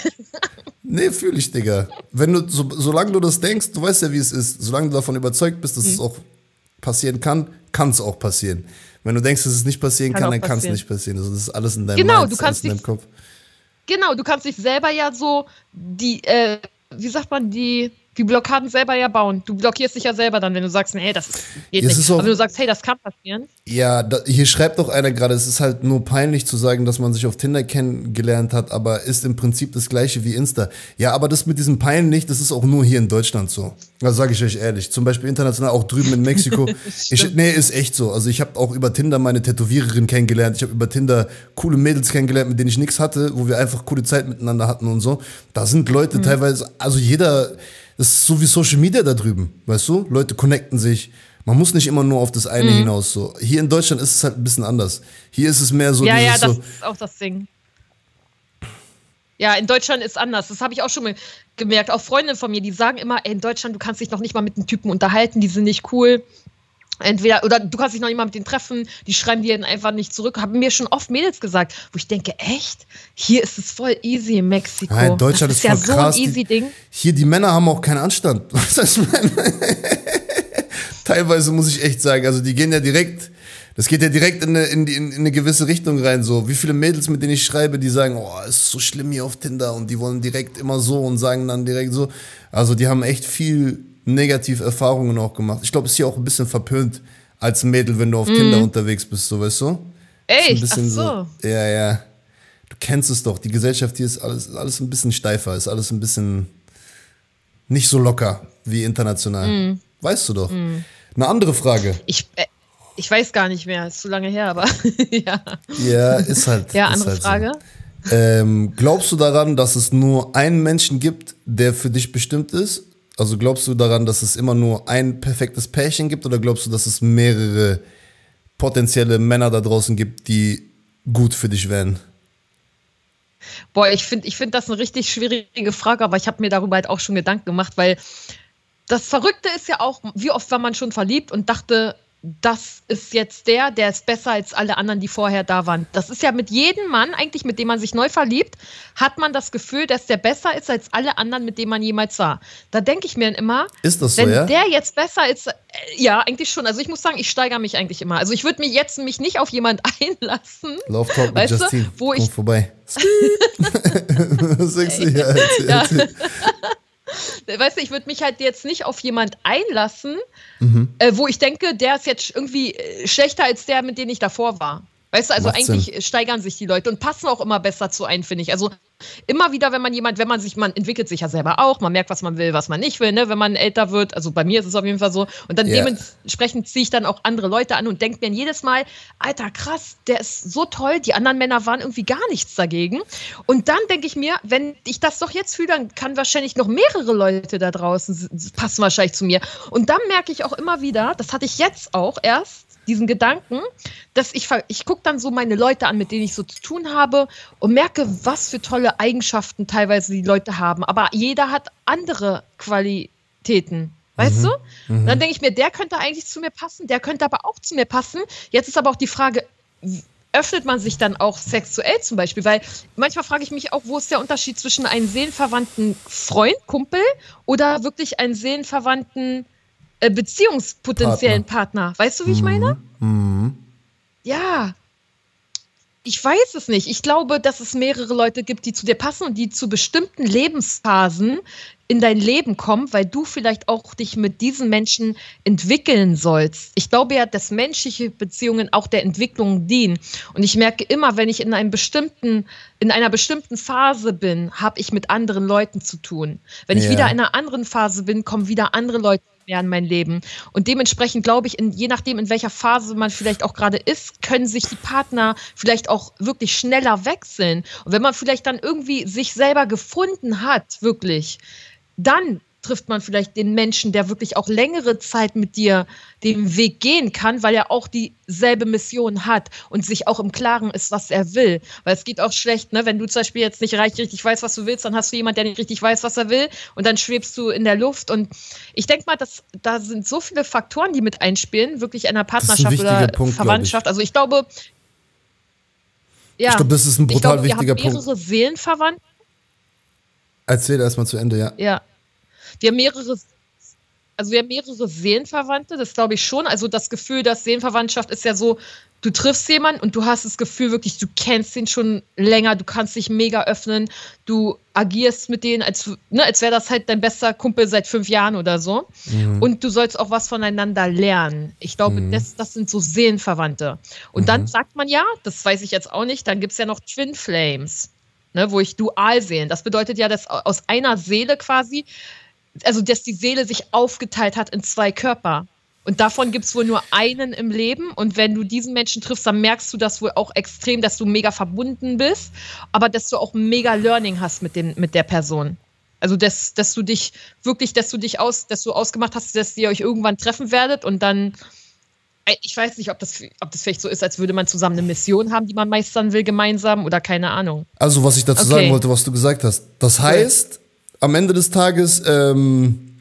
Nee, fühle ich, Digga. Wenn du, so, solange du das denkst, du weißt ja, wie es ist. Solange du davon überzeugt bist, dass Mhm. es auch passieren kann, kann es auch passieren. Wenn du denkst, dass es nicht passieren Kann kann, auch dann kann es passieren. nicht passieren. Also das ist alles in deinem Genau, Mind, du das ist alles kannst in deinem dich- Kopf. Genau, du kannst dich selber ja so die, äh, wie sagt man, die, die Blockaden selber ja bauen. Du blockierst dich ja selber dann, wenn du sagst, nee, das geht Es nicht. ist auch- Aber wenn du sagst, hey, das kann passieren. Ja, da, hier schreibt doch einer gerade, es ist halt nur peinlich zu sagen, dass man sich auf Tinder kennengelernt hat, aber ist im Prinzip das gleiche wie Insta. Ja, aber das mit diesem peinlich, das ist auch nur hier in Deutschland so. Das sage ich euch ehrlich. Zum Beispiel international, auch drüben in Mexiko. ich, nee, ist echt so. Also ich habe auch über Tinder meine Tätowiererin kennengelernt. Ich habe über Tinder coole Mädels kennengelernt, mit denen ich nichts hatte, wo wir einfach coole Zeit miteinander hatten und so. Da sind Leute Mhm. teilweise, also jeder, das ist so wie Social Media da drüben, weißt du? Leute connecten sich. Man muss nicht immer nur auf das eine Mhm. hinaus. So. Hier in Deutschland ist es halt ein bisschen anders. Hier ist es mehr so ja, ja, dieses das so, ist auch das Ding. Ja, in Deutschland ist anders. Das habe ich auch schon mal gemerkt. Auch Freundinnen von mir, die sagen immer, ey, in Deutschland, du kannst dich noch nicht mal mit den Typen unterhalten, die sind nicht cool. Entweder, oder du kannst dich noch nicht mal mit denen treffen, die schreiben dir dann einfach nicht zurück. Haben mir schon oft Mädels gesagt, wo ich denke, echt? Hier ist es voll easy in Mexiko. Ja, in Deutschland das ist ist ja voll so krass. ein easy Die- Ding. hier die Männer haben auch keinen Anstand. Was heißt, teilweise muss ich echt sagen, also die gehen ja direkt, das geht ja direkt in eine, in, die, in eine gewisse Richtung rein, so. Wie viele Mädels, mit denen ich schreibe, die sagen, oh, es ist so schlimm hier auf Tinder und die wollen direkt immer so und sagen dann direkt so. Also die haben echt viel negative Erfahrungen auch gemacht. Ich glaube, es ist hier auch ein bisschen verpönt als Mädel, wenn du auf mm. Tinder unterwegs bist, so, weißt du? Echt? Ein bisschen Ach so. so. Ja, ja. Du kennst es doch, die Gesellschaft hier ist alles, alles ein bisschen steifer, ist alles ein bisschen nicht so locker wie international. Mm. Weißt du doch. Mm. Eine andere Frage. Ich, äh, ich weiß gar nicht mehr, ist zu lange her, aber ja. Ja, ist halt. Ja, ist andere halt Frage. So. Ähm, glaubst du daran, dass es nur einen Menschen gibt, der für dich bestimmt ist? Also glaubst du daran, dass es immer nur ein perfektes Pärchen gibt oder glaubst du, dass es mehrere potenzielle Männer da draußen gibt, die gut für dich wären? Boah, ich finde ich find das eine richtig schwierige Frage, aber ich habe mir darüber halt auch schon Gedanken gemacht, weil das Verrückte ist ja auch, wie oft war man schon verliebt und dachte, das ist jetzt der, der ist besser als alle anderen, die vorher da waren. Das ist ja mit jedem Mann, eigentlich mit dem man sich neu verliebt, hat man das Gefühl, dass der besser ist als alle anderen, mit denen man jemals war. Da denke ich mir dann immer, ist das so, wenn ja? der jetzt besser ist, äh, ja, eigentlich schon. Also ich muss sagen, ich steigere mich eigentlich immer. Also ich würde mich jetzt mich nicht auf jemanden einlassen. Love Talk mit Justine, wo komm ich vorbei. Was sagst du hier? Erzähl, erzähl. Weißt du, ich würde mich halt jetzt nicht auf jemand einlassen, mhm. äh, wo ich denke, der ist jetzt irgendwie schlechter als der, mit dem ich davor war. Weißt du, also Macht eigentlich Sinn. Steigern sich die Leute und passen auch immer besser zu ein, finde ich. Also immer wieder, wenn man jemand, wenn man sich, man entwickelt sich ja selber auch, man merkt, was man will, was man nicht will, ne, wenn man älter wird. Also bei mir ist es auf jeden Fall so. Und dann yeah. dementsprechend ziehe ich dann auch andere Leute an und denke mir jedes Mal, Alter, krass, der ist so toll, die anderen Männer waren irgendwie gar nichts dagegen. Und dann denke ich mir, wenn ich das doch jetzt fühle, dann kann wahrscheinlich noch mehrere Leute da draußen passen wahrscheinlich zu mir. Und dann merke ich auch immer wieder, das hatte ich jetzt auch erst, diesen Gedanken, dass ich, ich gucke dann so meine Leute an, mit denen ich so zu tun habe und merke, was für tolle Eigenschaften teilweise die Leute haben. Aber jeder hat andere Qualitäten, weißt mhm. du? Mhm. Dann denke ich mir, der könnte eigentlich zu mir passen, der könnte aber auch zu mir passen. Jetzt ist aber auch die Frage, öffnet man sich dann auch sexuell zum Beispiel? Weil manchmal frage ich mich auch, wo ist der Unterschied zwischen einem seelenverwandten Freund, Kumpel oder wirklich einem seelenverwandten beziehungspotenziellen Partner. Partner. Weißt du, wie ich meine? Mhm. Ja. Ich weiß es nicht. Ich glaube, dass es mehrere Leute gibt, die zu dir passen und die zu bestimmten Lebensphasen in dein Leben kommen, weil du vielleicht auch dich mit diesen Menschen entwickeln sollst. Ich glaube ja, dass menschliche Beziehungen auch der Entwicklung dienen. Und ich merke immer, wenn ich in einem bestimmten, in einer bestimmten Phase bin, habe ich mit anderen Leuten zu tun. Wenn ich ja. wieder in einer anderen Phase bin, kommen wieder andere Leute mehr in mein Leben. Und dementsprechend glaube ich, in, je nachdem, in welcher Phase man vielleicht auch gerade ist, können sich die Partner vielleicht auch wirklich schneller wechseln. Und wenn man vielleicht dann irgendwie sich selber gefunden hat, wirklich, dann trifft man vielleicht den Menschen, der wirklich auch längere Zeit mit dir den Weg gehen kann, weil er auch dieselbe Mission hat und sich auch im Klaren ist, was er will. Weil es geht auch schlecht, ne? Wenn du zum Beispiel jetzt nicht richtig weißt, was du willst, dann hast du jemanden, der nicht richtig weiß, was er will und dann schwebst du in der Luft. Und ich denke mal, dass, da sind so viele Faktoren, die mit einspielen, wirklich in einer Partnerschaft oder Punkt, Verwandtschaft. Ich. Also ich glaube, ja, ich glaube, das ist ein brutal ich glaube, wichtiger wir haben mehrere Punkt. Seelenverwandte. Erzähl erstmal zu Ende, ja. Ja. Wir haben mehrere, also wir haben mehrere Seelenverwandte, das glaube ich schon. Also das Gefühl, dass Seelenverwandtschaft ist ja so, du triffst jemanden und du hast das Gefühl wirklich, du kennst ihn schon länger, du kannst dich mega öffnen, du agierst mit denen, als, ne, als wäre das halt dein bester Kumpel seit fünf Jahren oder so. Mhm. Und du sollst auch was voneinander lernen. Ich glaube, mhm. das, das sind so Seelenverwandte. Und mhm. dann sagt man ja, das weiß ich jetzt auch nicht, dann gibt es ja noch Twin Flames, ne, wo ich dual sehen. Das bedeutet ja, dass aus einer Seele quasi, also dass die Seele sich aufgeteilt hat in zwei Körper. Und davon gibt es wohl nur einen im Leben. Und wenn du diesen Menschen triffst, dann merkst du das wohl auch extrem, dass du mega verbunden bist, aber dass du auch mega Learning hast mit, dem, mit der Person. Also dass, dass du dich wirklich, dass du dich aus, dass du ausgemacht hast, dass ihr euch irgendwann treffen werdet und dann, ich weiß nicht, ob das, ob das vielleicht so ist, als würde man zusammen eine Mission haben, die man meistern will gemeinsam oder keine Ahnung. Also was ich dazu okay. sagen wollte, was du gesagt hast. Das heißt, am Ende des Tages, ähm,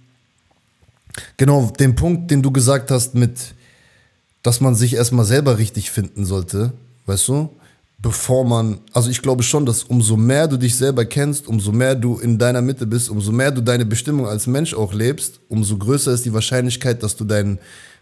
genau, den Punkt, den du gesagt hast mit, dass man sich erstmal selber richtig finden sollte, weißt du, bevor man, also ich glaube schon, dass umso mehr du dich selber kennst, umso mehr du in deiner Mitte bist, umso mehr du deine Bestimmung als Mensch auch lebst, umso größer ist die Wahrscheinlichkeit, dass du deinen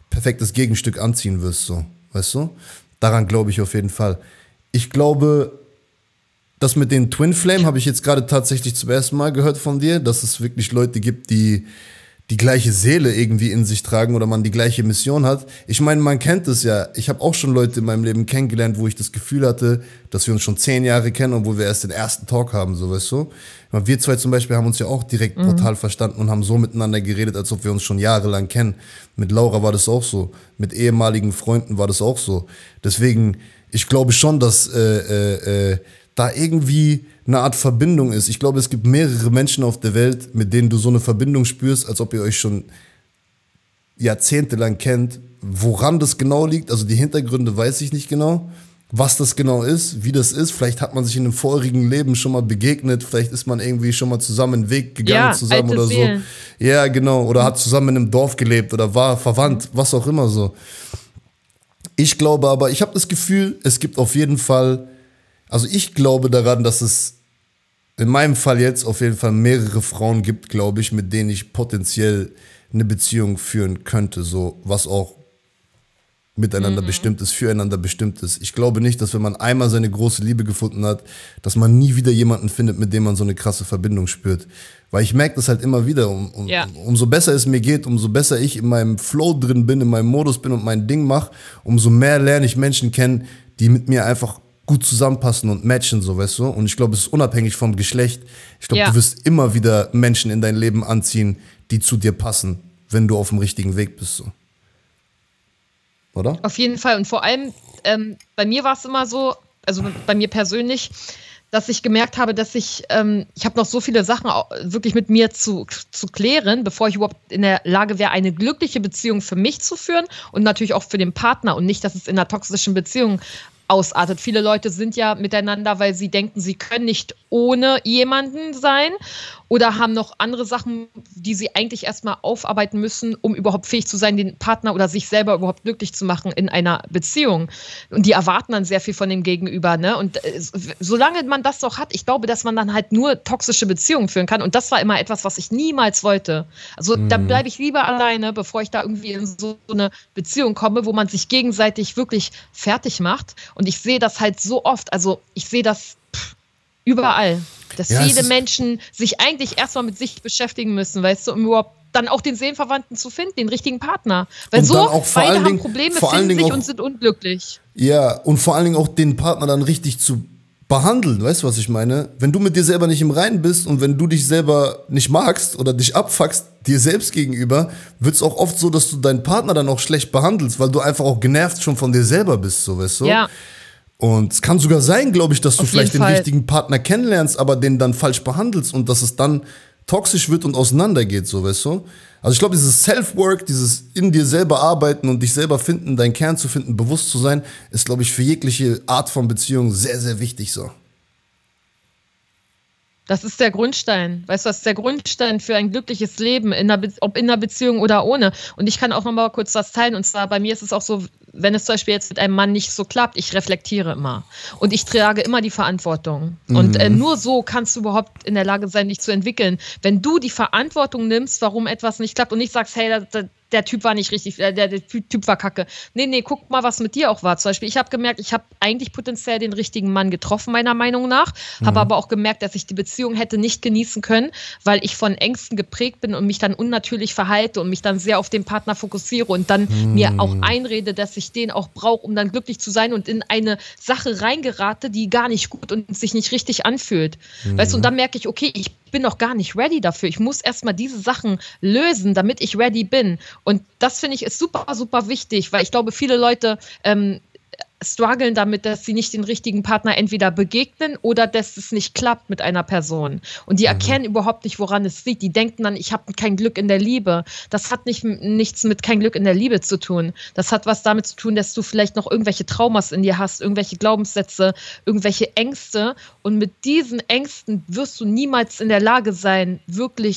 perfektes Gegenstück anziehen wirst, so, weißt du? Daran glaube ich auf jeden Fall. Ich glaube, das mit den Twin Flame habe ich jetzt gerade tatsächlich zum ersten Mal gehört von dir, dass es wirklich Leute gibt, die die gleiche Seele irgendwie in sich tragen oder man die gleiche Mission hat. Ich meine, man kennt es ja. Ich habe auch schon Leute in meinem Leben kennengelernt, wo ich das Gefühl hatte, dass wir uns schon zehn Jahre kennen, obwohl wir erst den ersten Talk haben, so, weißt du? Wir zwei zum Beispiel haben uns ja auch direkt mhm. brutal verstanden und haben so miteinander geredet, als ob wir uns schon jahrelang kennen. Mit Laura war das auch so. Mit ehemaligen Freunden war das auch so. Deswegen, ich glaube schon, dass äh, äh, äh, da irgendwie eine Art Verbindung ist. Ich glaube, es gibt mehrere Menschen auf der Welt, mit denen du so eine Verbindung spürst, als ob ihr euch schon jahrzehntelang kennt. Woran das genau liegt, also die Hintergründe weiß ich nicht genau, was das genau ist, wie das ist. Vielleicht hat man sich in einem vorigen Leben schon mal begegnet, vielleicht ist man irgendwie schon mal zusammen einen Weg gegangen, ja, zusammen oder Seelen. so. Ja, genau, oder hat zusammen in einem Dorf gelebt oder war verwandt, was auch immer so. Ich glaube aber, ich habe das Gefühl, es gibt auf jeden Fall, also ich glaube daran, dass es in meinem Fall jetzt auf jeden Fall mehrere Frauen gibt, glaube ich, mit denen ich potenziell eine Beziehung führen könnte, so was auch miteinander mhm. bestimmt ist, füreinander bestimmt ist. Ich glaube nicht, dass wenn man einmal seine große Liebe gefunden hat, dass man nie wieder jemanden findet, mit dem man so eine krasse Verbindung spürt. Weil ich merke das halt immer wieder. Um, um, ja. Umso besser es mir geht, umso besser ich in meinem Flow drin bin, in meinem Modus bin und mein Ding mache, umso mehr lerne ich Menschen kennen, die mit mir einfach gut zusammenpassen und matchen, so, weißt du? Und ich glaube, es ist unabhängig vom Geschlecht. Ich glaube, ja. du wirst immer wieder Menschen in dein Leben anziehen, die zu dir passen, wenn du auf dem richtigen Weg bist, so. Oder? Auf jeden Fall. Und vor allem, ähm, bei mir war es immer so, also bei mir persönlich, dass ich gemerkt habe, dass ich, ähm, ich habe noch so viele Sachen wirklich mit mir zu, zu klären, bevor ich überhaupt in der Lage wäre, eine glückliche Beziehung für mich zu führen und natürlich auch für den Partner und nicht, dass es in einer toxischen Beziehung ausartet. Viele Leute sind ja miteinander, weil sie denken, sie können nicht ohne jemanden sein oder haben noch andere Sachen, die sie eigentlich erstmal aufarbeiten müssen, um überhaupt fähig zu sein, den Partner oder sich selber überhaupt glücklich zu machen in einer Beziehung. Und die erwarten dann sehr viel von dem Gegenüber. Ne? Und äh, solange man das doch hat, ich glaube, dass man dann halt nur toxische Beziehungen führen kann. Und das war immer etwas, was ich niemals wollte. Also mhm. da bleibe ich lieber alleine, bevor ich da irgendwie in so eine Beziehung komme, wo man sich gegenseitig wirklich fertig macht. Und ich sehe das halt so oft, also ich sehe das pff, überall, dass ja, viele Menschen sich eigentlich erstmal mit sich beschäftigen müssen, weißt du, um überhaupt dann auch den Seelenverwandten zu finden, den richtigen Partner. Weil so, beide haben Probleme, finden sich und sind unglücklich. Ja, und vor allen Dingen auch den Partner dann richtig zu behandeln, weißt du, was ich meine? Wenn du mit dir selber nicht im Reinen bist und wenn du dich selber nicht magst oder dich abfuckst, dir selbst gegenüber, wird es auch oft so, dass du deinen Partner dann auch schlecht behandelst, weil du einfach auch genervt schon von dir selber bist, so, weißt du? Ja. Und es kann sogar sein, glaube ich, dass du vielleicht den richtigen Partner kennenlernst, aber den dann falsch behandelst und dass es dann toxisch wird und auseinandergeht, so, weißt du? Also ich glaube, dieses Self-Work, dieses in dir selber arbeiten und dich selber finden, deinen Kern zu finden, bewusst zu sein, ist, glaube ich, für jegliche Art von Beziehung sehr, sehr wichtig, so. Das ist der Grundstein. Weißt du, das ist der Grundstein für ein glückliches Leben, in einer ob in einer Beziehung oder ohne. Und ich kann auch noch mal kurz was teilen. Und zwar bei mir ist es auch so, wenn es zum Beispiel jetzt mit einem Mann nicht so klappt, ich reflektiere immer. Und ich trage immer die Verantwortung. Mhm. Und äh, nur so kannst du überhaupt in der Lage sein, dich zu entwickeln. Wenn du die Verantwortung nimmst, warum etwas nicht klappt und nicht sagst, hey, da, da, der Typ war nicht richtig, der, der Typ war kacke. Nee, nee, guck mal, was mit dir auch war. Zum Beispiel, ich habe gemerkt, ich habe eigentlich potenziell den richtigen Mann getroffen, meiner Meinung nach. Mhm. Habe aber auch gemerkt, dass ich die Beziehung hätte nicht genießen können, weil ich von Ängsten geprägt bin und mich dann unnatürlich verhalte und mich dann sehr auf den Partner fokussiere und dann mhm. mir auch einrede, dass ich den auch brauche, um dann glücklich zu sein und in eine Sache reingerate, die gar nicht gut und sich nicht richtig anfühlt. Mhm. Weißt du, und dann merke ich, okay, ich bin noch gar nicht ready dafür. Ich muss erstmal diese Sachen lösen, damit ich ready bin. Und das finde ich ist super, super wichtig, weil ich glaube, viele Leute ähm, strugglen damit, dass sie nicht den richtigen Partner entweder begegnen oder dass es nicht klappt mit einer Person. Und die mhm. erkennen überhaupt nicht, woran es liegt. Die denken dann, ich habe kein Glück in der Liebe. Das hat nicht, nichts mit kein Glück in der Liebe zu tun. Das hat was damit zu tun, dass du vielleicht noch irgendwelche Traumas in dir hast, irgendwelche Glaubenssätze, irgendwelche Ängste. Und mit diesen Ängsten wirst du niemals in der Lage sein, wirklich in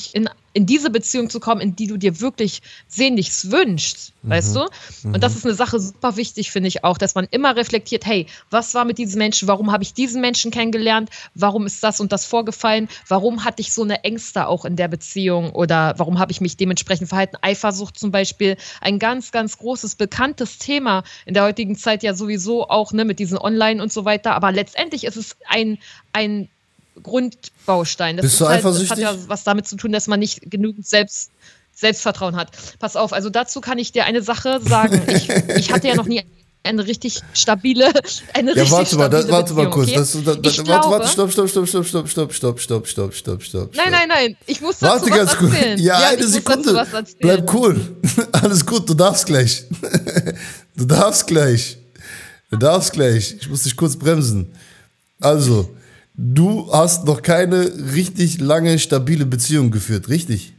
in diese Beziehung zu kommen, in die du dir wirklich sehnlichst wünschst, mhm. weißt du? Und mhm. das ist eine Sache super wichtig, finde ich auch, dass man immer reflektiert, hey, was war mit diesem Menschen, warum habe ich diesen Menschen kennengelernt, warum ist das und das vorgefallen, warum hatte ich so eine Ängste auch in der Beziehung oder warum habe ich mich dementsprechend verhalten, Eifersucht zum Beispiel, ein ganz, ganz großes, bekanntes Thema in der heutigen Zeit ja sowieso auch, ne, mit diesen Online und so weiter, aber letztendlich ist es ein, ein Grundbaustein. Das Bist du ist halt, eifersüchtig? Das hat ja was damit zu tun, dass man nicht genügend Selbst, Selbstvertrauen hat. Pass auf, also dazu kann ich dir eine Sache sagen. Ich, ich hatte ja noch nie eine richtig stabile, eine ja, richtig warte mal, stabile das, warte mal kurz. Okay? Das, das, das, ich warte, glaube, warte, stopp, stopp, stopp, stopp, stopp, stopp, stopp, stopp, stopp, stopp, stopp, stopp. Nein, nein, nein, ich muss dazu warte was ganz kurz. erzählen. Ja, ja eine Sekunde. Bleib cool. Alles gut, du darfst gleich. Du darfst gleich. Du darfst gleich. Ich muss dich kurz bremsen. Also, du hast noch keine richtig lange, stabile Beziehung geführt, richtig?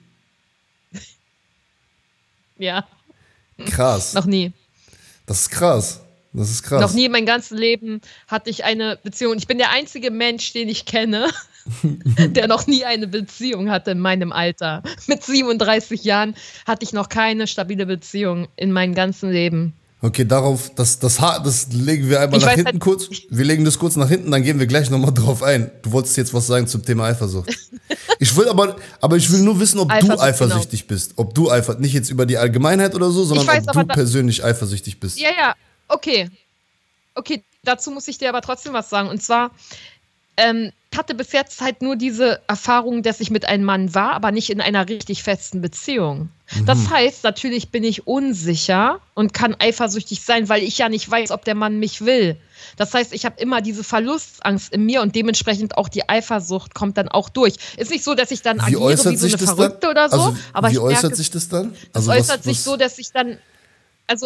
Ja. Krass. Noch nie. Das ist krass. Das ist krass. Noch nie in meinem ganzen Leben hatte ich eine Beziehung. Ich bin der einzige Mensch, den ich kenne, der noch nie eine Beziehung hatte in meinem Alter. Mit siebenunddreißig Jahren hatte ich noch keine stabile Beziehung in meinem ganzen Leben. Okay, darauf, das, das, das legen wir einmal ich nach weiß, hinten kurz. Wir legen das kurz nach hinten, dann gehen wir gleich nochmal drauf ein. Du wolltest jetzt was sagen zum Thema Eifersucht. Ich will aber, aber ich will nur wissen, ob Eifersucht, du eifersüchtig genau. bist. Ob du eifersüchtig, nicht jetzt über die Allgemeinheit oder so, sondern weiß, ob du persönlich eifersüchtig bist. Ja, ja, okay. Okay, dazu muss ich dir aber trotzdem was sagen. Und zwar, ähm, ich hatte bis jetzt halt nur diese Erfahrung, dass ich mit einem Mann war, aber nicht in einer richtig festen Beziehung. Mhm. Das heißt, natürlich bin ich unsicher und kann eifersüchtig sein, weil ich ja nicht weiß, ob der Mann mich will. Das heißt, ich habe immer diese Verlustangst in mir und dementsprechend auch die Eifersucht kommt dann auch durch. Ist nicht so, dass ich dann wie agiere wie so eine Verrückte dann? oder so. Also, aber wie ich äußert merke, sich das dann? Also das äußert was, sich was? so, dass ich dann, also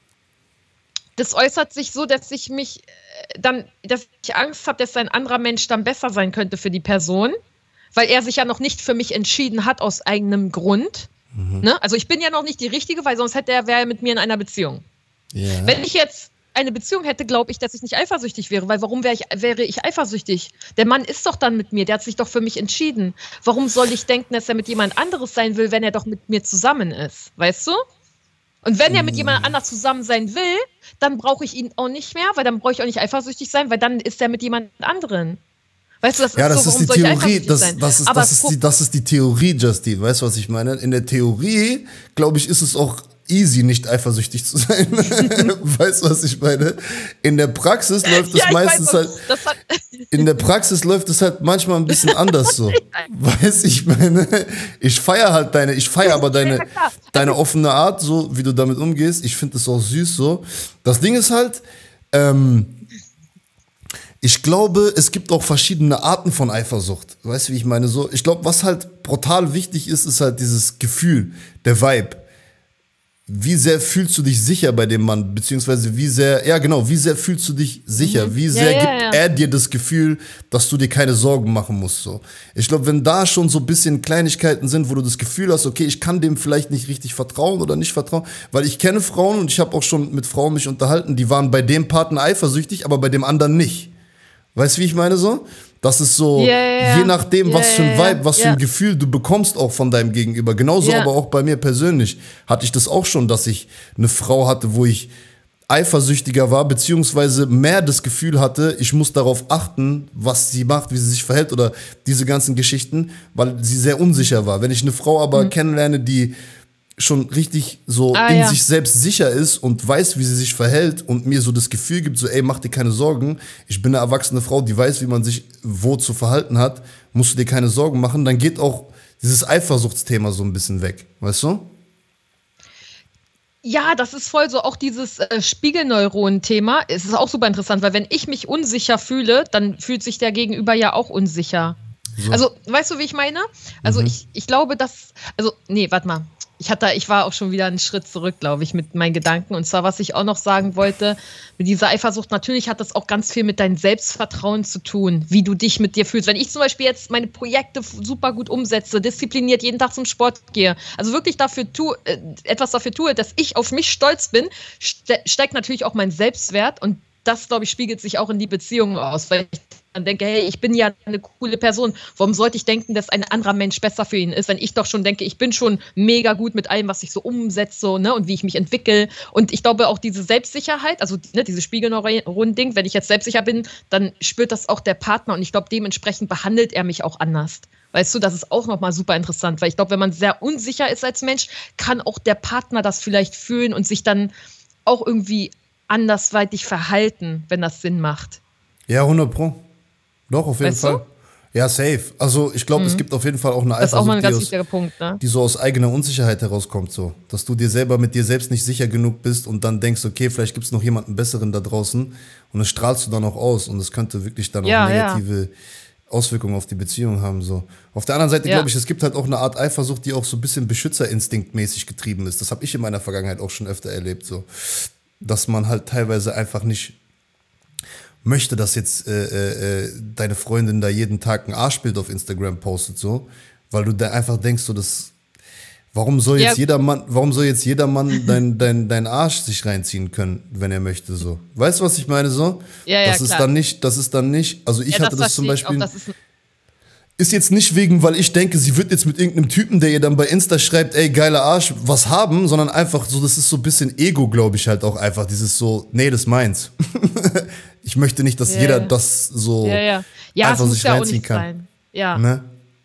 das äußert sich so, dass ich mich dann, dass ich Angst habe, dass ein anderer Mensch dann besser sein könnte für die Person, weil er sich ja noch nicht für mich entschieden hat aus eigenem Grund. Mhm. Ne? Also ich bin ja noch nicht die Richtige, weil sonst hätte er, wäre er mit mir in einer Beziehung. Yeah. Wenn ich jetzt eine Beziehung hätte, glaube ich, dass ich nicht eifersüchtig wäre, weil warum wäre ich, wäre ich eifersüchtig? Der Mann ist doch dann mit mir, der hat sich doch für mich entschieden. Warum soll ich denken, dass er mit jemand anderes sein will, wenn er doch mit mir zusammen ist? Weißt du? Und wenn er mit jemand anders zusammen sein will, dann brauche ich ihn auch nicht mehr, weil dann brauche ich auch nicht eifersüchtig sein, weil dann ist er mit jemand anderen. Weißt du, das ist ja, das so, warum ist die soll Theorie, das, sein? das, ist, Aber das, ist die, das ist die Theorie, Justine, weißt du, was ich meine? In der Theorie, glaube ich, ist es auch easy, nicht eifersüchtig zu sein. Weißt du, was ich meine? In der Praxis läuft es ja, meistens weiß, halt, das hat in der Praxis läuft es halt manchmal ein bisschen anders so. Weißt du, ich meine, ich feiere halt deine, ich feiere aber deine, ja, deine offene Art, so wie du damit umgehst. Ich finde das auch süß so. Das Ding ist halt, ähm, ich glaube, es gibt auch verschiedene Arten von Eifersucht. Weißt du, wie ich meine? So, ich glaube, was halt brutal wichtig ist, ist halt dieses Gefühl, der Vibe. Wie sehr fühlst du dich sicher bei dem Mann? Beziehungsweise wie sehr, ja genau, wie sehr fühlst du dich sicher? Mhm. Wie sehr ja, ja, gibt ja. er dir das Gefühl, dass du dir keine Sorgen machen musst? So. Ich glaube, wenn da schon so ein bisschen Kleinigkeiten sind, wo du das Gefühl hast, okay, ich kann dem vielleicht nicht richtig vertrauen oder nicht vertrauen, weil ich kenne Frauen und ich habe auch schon mit Frauen mich unterhalten, die waren bei dem Partner eifersüchtig, aber bei dem anderen nicht. Weißt du, wie ich meine so? Das ist so, yeah, yeah. je nachdem, yeah, was für ein Vibe, was yeah. für ein Gefühl du bekommst auch von deinem Gegenüber. Genauso yeah. aber auch bei mir persönlich hatte ich das auch schon, dass ich eine Frau hatte, wo ich eifersüchtiger war, beziehungsweise mehr das Gefühl hatte, ich muss darauf achten, was sie macht, wie sie sich verhält oder diese ganzen Geschichten, weil sie sehr unsicher war. Wenn ich eine Frau aber mhm. kennenlerne, die schon richtig so ah, in ja. sich selbst sicher ist und weiß, wie sie sich verhält und mir so das Gefühl gibt, so ey, mach dir keine Sorgen, ich bin eine erwachsene Frau, die weiß, wie man sich wo zu verhalten hat, musst du dir keine Sorgen machen, dann geht auch dieses Eifersuchtsthema so ein bisschen weg, weißt du? Ja, das ist voll so, auch dieses äh, Spiegelneuronen-Thema, es ist auch super interessant, weil wenn ich mich unsicher fühle, dann fühlt sich der Gegenüber ja auch unsicher. So. Also, weißt du, wie ich meine? Also mhm. ich, ich glaube, dass, also, nee, warte mal. Ich hatte, ich war auch schon wieder einen Schritt zurück, glaube ich, mit meinen Gedanken. Und zwar, was ich auch noch sagen wollte, mit dieser Eifersucht, natürlich hat das auch ganz viel mit deinem Selbstvertrauen zu tun, wie du dich mit dir fühlst. Wenn ich zum Beispiel jetzt meine Projekte super gut umsetze, diszipliniert jeden Tag zum Sport gehe, also wirklich dafür tue, äh, etwas dafür tue, dass ich auf mich stolz bin, ste- steigt natürlich auch mein Selbstwert. Und das, glaube ich, spiegelt sich auch in die Beziehung aus, weil ich dann denke, hey, ich bin ja eine coole Person. Warum sollte ich denken, dass ein anderer Mensch besser für ihn ist, wenn ich doch schon denke, ich bin schon mega gut mit allem, was ich so umsetze, so, ne, und wie ich mich entwickle. Und ich glaube auch diese Selbstsicherheit, also ne, diese Spiegelneuronen-Ding, wenn ich jetzt selbstsicher bin, dann spürt das auch der Partner und ich glaube, dementsprechend behandelt er mich auch anders. Weißt du, das ist auch nochmal super interessant, weil ich glaube, wenn man sehr unsicher ist als Mensch, kann auch der Partner das vielleicht fühlen und sich dann auch irgendwie andersweitig verhalten, wenn das Sinn macht. Ja, hundert Pro. Doch, auf jeden Weißt Fall. du? Ja, safe. Also ich glaube, Mhm. es gibt auf jeden Fall auch eine Das ist auch mal ein Eifersucht, ganz die, wichtiger aus, Punkt, ne? die so aus eigener Unsicherheit herauskommt. So. Dass du dir selber mit dir selbst nicht sicher genug bist und dann denkst, okay, vielleicht gibt es noch jemanden Besseren da draußen und das strahlst du dann auch aus und das könnte wirklich dann Ja, auch ja. negative Auswirkungen auf die Beziehung haben. So. Auf der anderen Seite Ja. glaube ich, es gibt halt auch eine Art Eifersucht, die auch so ein bisschen beschützerinstinktmäßig getrieben ist. Das habe ich in meiner Vergangenheit auch schon öfter erlebt. So. Dass man halt teilweise einfach nicht möchte, dass jetzt äh, äh, deine Freundin da jeden Tag ein Arschbild auf Instagram postet, so, weil du da einfach denkst, so, das, warum soll jetzt Ja. jeder Mann, warum soll jetzt jeder Mann dein, dein, dein Arsch sich reinziehen können, wenn er möchte, so. Weißt du, was ich meine, so? Ja, ja, das ist klar. dann nicht, das ist dann nicht, also ich Ja, hatte das zum verstehe ich Beispiel, auch, das ist, ist jetzt nicht wegen, weil ich denke, sie wird jetzt mit irgendeinem Typen, der ihr dann bei Insta schreibt, ey, geiler Arsch, was haben, sondern einfach so, das ist so ein bisschen Ego, glaube ich halt auch einfach, dieses so, nee, das ist meins. Ich möchte nicht, dass Ja, jeder ja. das so ja, ja. Ja, es einfach muss sich ja auch reinziehen nicht kann. sein. Ja. Ne?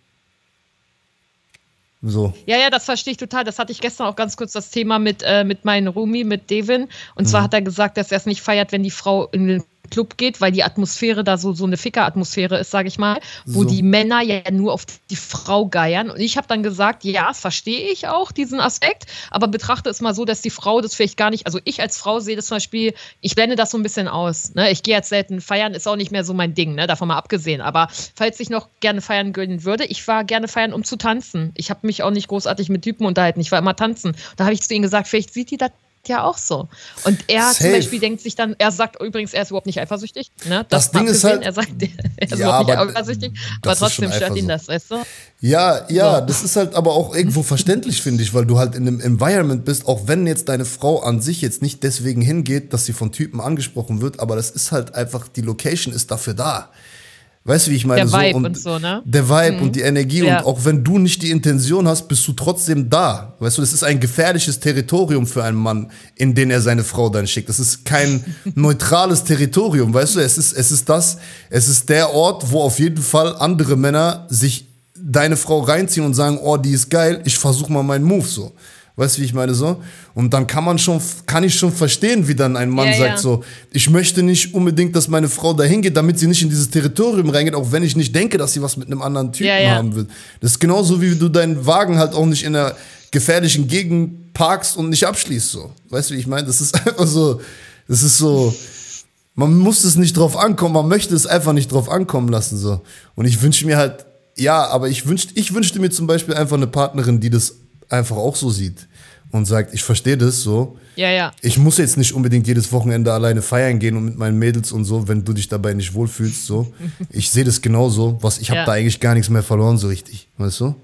So. Ja, ja, das verstehe ich total. Das hatte ich gestern auch ganz kurz das Thema mit, äh, mit meinem Roomie, mit Devin. Und zwar hat er gesagt, dass er es nicht feiert, wenn die Frau in den Club geht, weil die Atmosphäre da so, so eine Ficker-Atmosphäre ist, sage ich mal, wo So. die Männer ja nur auf die Frau geiern. Und ich habe dann gesagt, ja, das verstehe ich auch, diesen Aspekt, aber betrachte es mal so, dass die Frau das vielleicht gar nicht, also ich als Frau sehe das zum Beispiel, ich blende das so ein bisschen aus. Ne? Ich gehe jetzt selten feiern, ist auch nicht mehr so mein Ding, ne? Davon mal abgesehen. Aber falls ich noch gerne feiern gönnen würde, ich war gerne feiern, um zu tanzen. Ich habe mich auch nicht großartig mit Typen unterhalten, ich war immer tanzen. Da habe ich zu ihm gesagt, vielleicht sieht die das ja auch so. Und er Safe. zum Beispiel denkt sich dann, er sagt übrigens, er ist überhaupt nicht eifersüchtig. Ne? Das mal Ding ist abgesehen, halt- er sagt, er ist Ja, überhaupt nicht aber eifersüchtig, das aber ist schon trotzdem stört ihn Eifersucht. das, weißt du? Ja, ja, So. das ist halt aber auch irgendwo verständlich, finde ich, weil du halt in einem Environment bist, auch wenn jetzt deine Frau an sich jetzt nicht deswegen hingeht, dass sie von Typen angesprochen wird, aber das ist halt einfach, die Location ist dafür da. Weißt du, wie ich meine? Der Vibe so, und so, ne? Der Vibe und die Energie Ja. und auch wenn du nicht die Intention hast, bist du trotzdem da. Weißt du, das ist ein gefährliches Territorium für einen Mann, in den er seine Frau dann schickt. Das ist kein neutrales Territorium, weißt du? Es ist, es ist das, es ist der Ort, wo auf jeden Fall andere Männer sich deine Frau reinziehen und sagen, oh, die ist geil, ich versuche mal meinen Move so. Weißt du, wie ich meine so? Und dann kann man schon, kann ich schon verstehen, wie dann ein Mann Ja, sagt ja. so, ich möchte nicht unbedingt, dass meine Frau dahin geht, damit sie nicht in dieses Territorium reingeht, auch wenn ich nicht denke, dass sie was mit einem anderen Typen Ja, ja. haben will. Das ist genauso, wie du deinen Wagen halt auch nicht in einer gefährlichen Gegend parkst und nicht abschließt so. Weißt du, wie ich meine? Das ist einfach so, das ist so, man muss es nicht drauf ankommen, man möchte es einfach nicht drauf ankommen lassen so. Und ich wünsche mir halt, ja, aber ich wünschte, ich wünschte mir zum Beispiel einfach eine Partnerin, die das einfach auch so sieht und sagt, ich verstehe das so. Ja, ja. Ich muss jetzt nicht unbedingt jedes Wochenende alleine feiern gehen und mit meinen Mädels und so, wenn du dich dabei nicht wohlfühlst, so. Ich sehe das genauso, was ich habe Ja. da eigentlich gar nichts mehr verloren, so richtig, weißt du?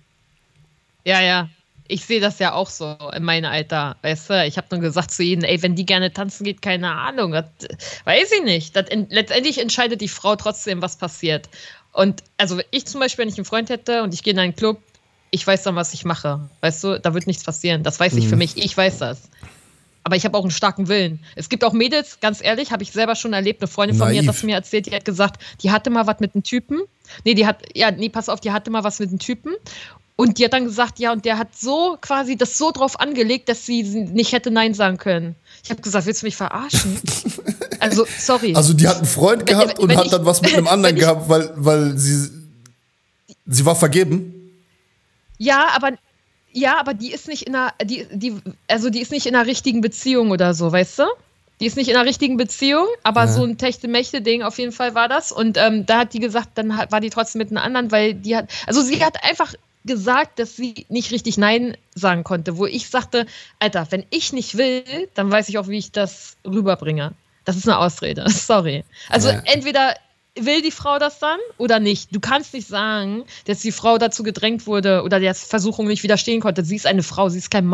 Ja, ja. Ich sehe das ja auch so in meinem Alter, weißt du? Ich habe nur gesagt zu jedem, ey, wenn die gerne tanzen geht, keine Ahnung, das weiß ich nicht. Das, in, letztendlich entscheidet die Frau trotzdem, was passiert. Und also ich zum Beispiel, wenn ich einen Freund hätte und ich gehe in einen Club, ich weiß dann, was ich mache. Weißt du, da wird nichts passieren. Das weiß ich für mich, ich weiß das. Aber ich habe auch einen starken Willen. Es gibt auch Mädels, ganz ehrlich, habe ich selber schon erlebt. Eine Freundin von mir hat Naiv. das mir erzählt, die hat gesagt, die hatte mal was mit einem Typen. Nee, die hat, ja, nee, pass auf, die hatte mal was mit einem Typen. Und die hat dann gesagt, ja, und der hat so quasi das so drauf angelegt, dass sie nicht hätte Nein sagen können. Ich habe gesagt, willst du mich verarschen? Also, sorry. Also die hat einen Freund Wenn- gehabt wenn und hat ich- dann was mit einem anderen wenn ich- gehabt, weil, weil sie, sie war vergeben. Ja, aber ja, aber die ist nicht in einer, die, die, also die ist nicht in einer richtigen Beziehung oder so, weißt du? Die ist nicht in einer richtigen Beziehung, aber Ja. so ein Techte-Mächte-Ding auf jeden Fall war das. Und ähm, da hat die gesagt, dann hat, war die trotzdem mit einem anderen, weil die hat, also sie hat einfach gesagt, dass sie nicht richtig Nein sagen konnte, wo ich sagte, Alter, wenn ich nicht will, dann weiß ich auch, wie ich das rüberbringe. Das ist eine Ausrede, sorry. Also Ja. entweder will die Frau das dann oder nicht? Du kannst nicht sagen, dass die Frau dazu gedrängt wurde oder der Versuchung nicht widerstehen konnte. Sie ist eine Frau, sie ist kein Mann.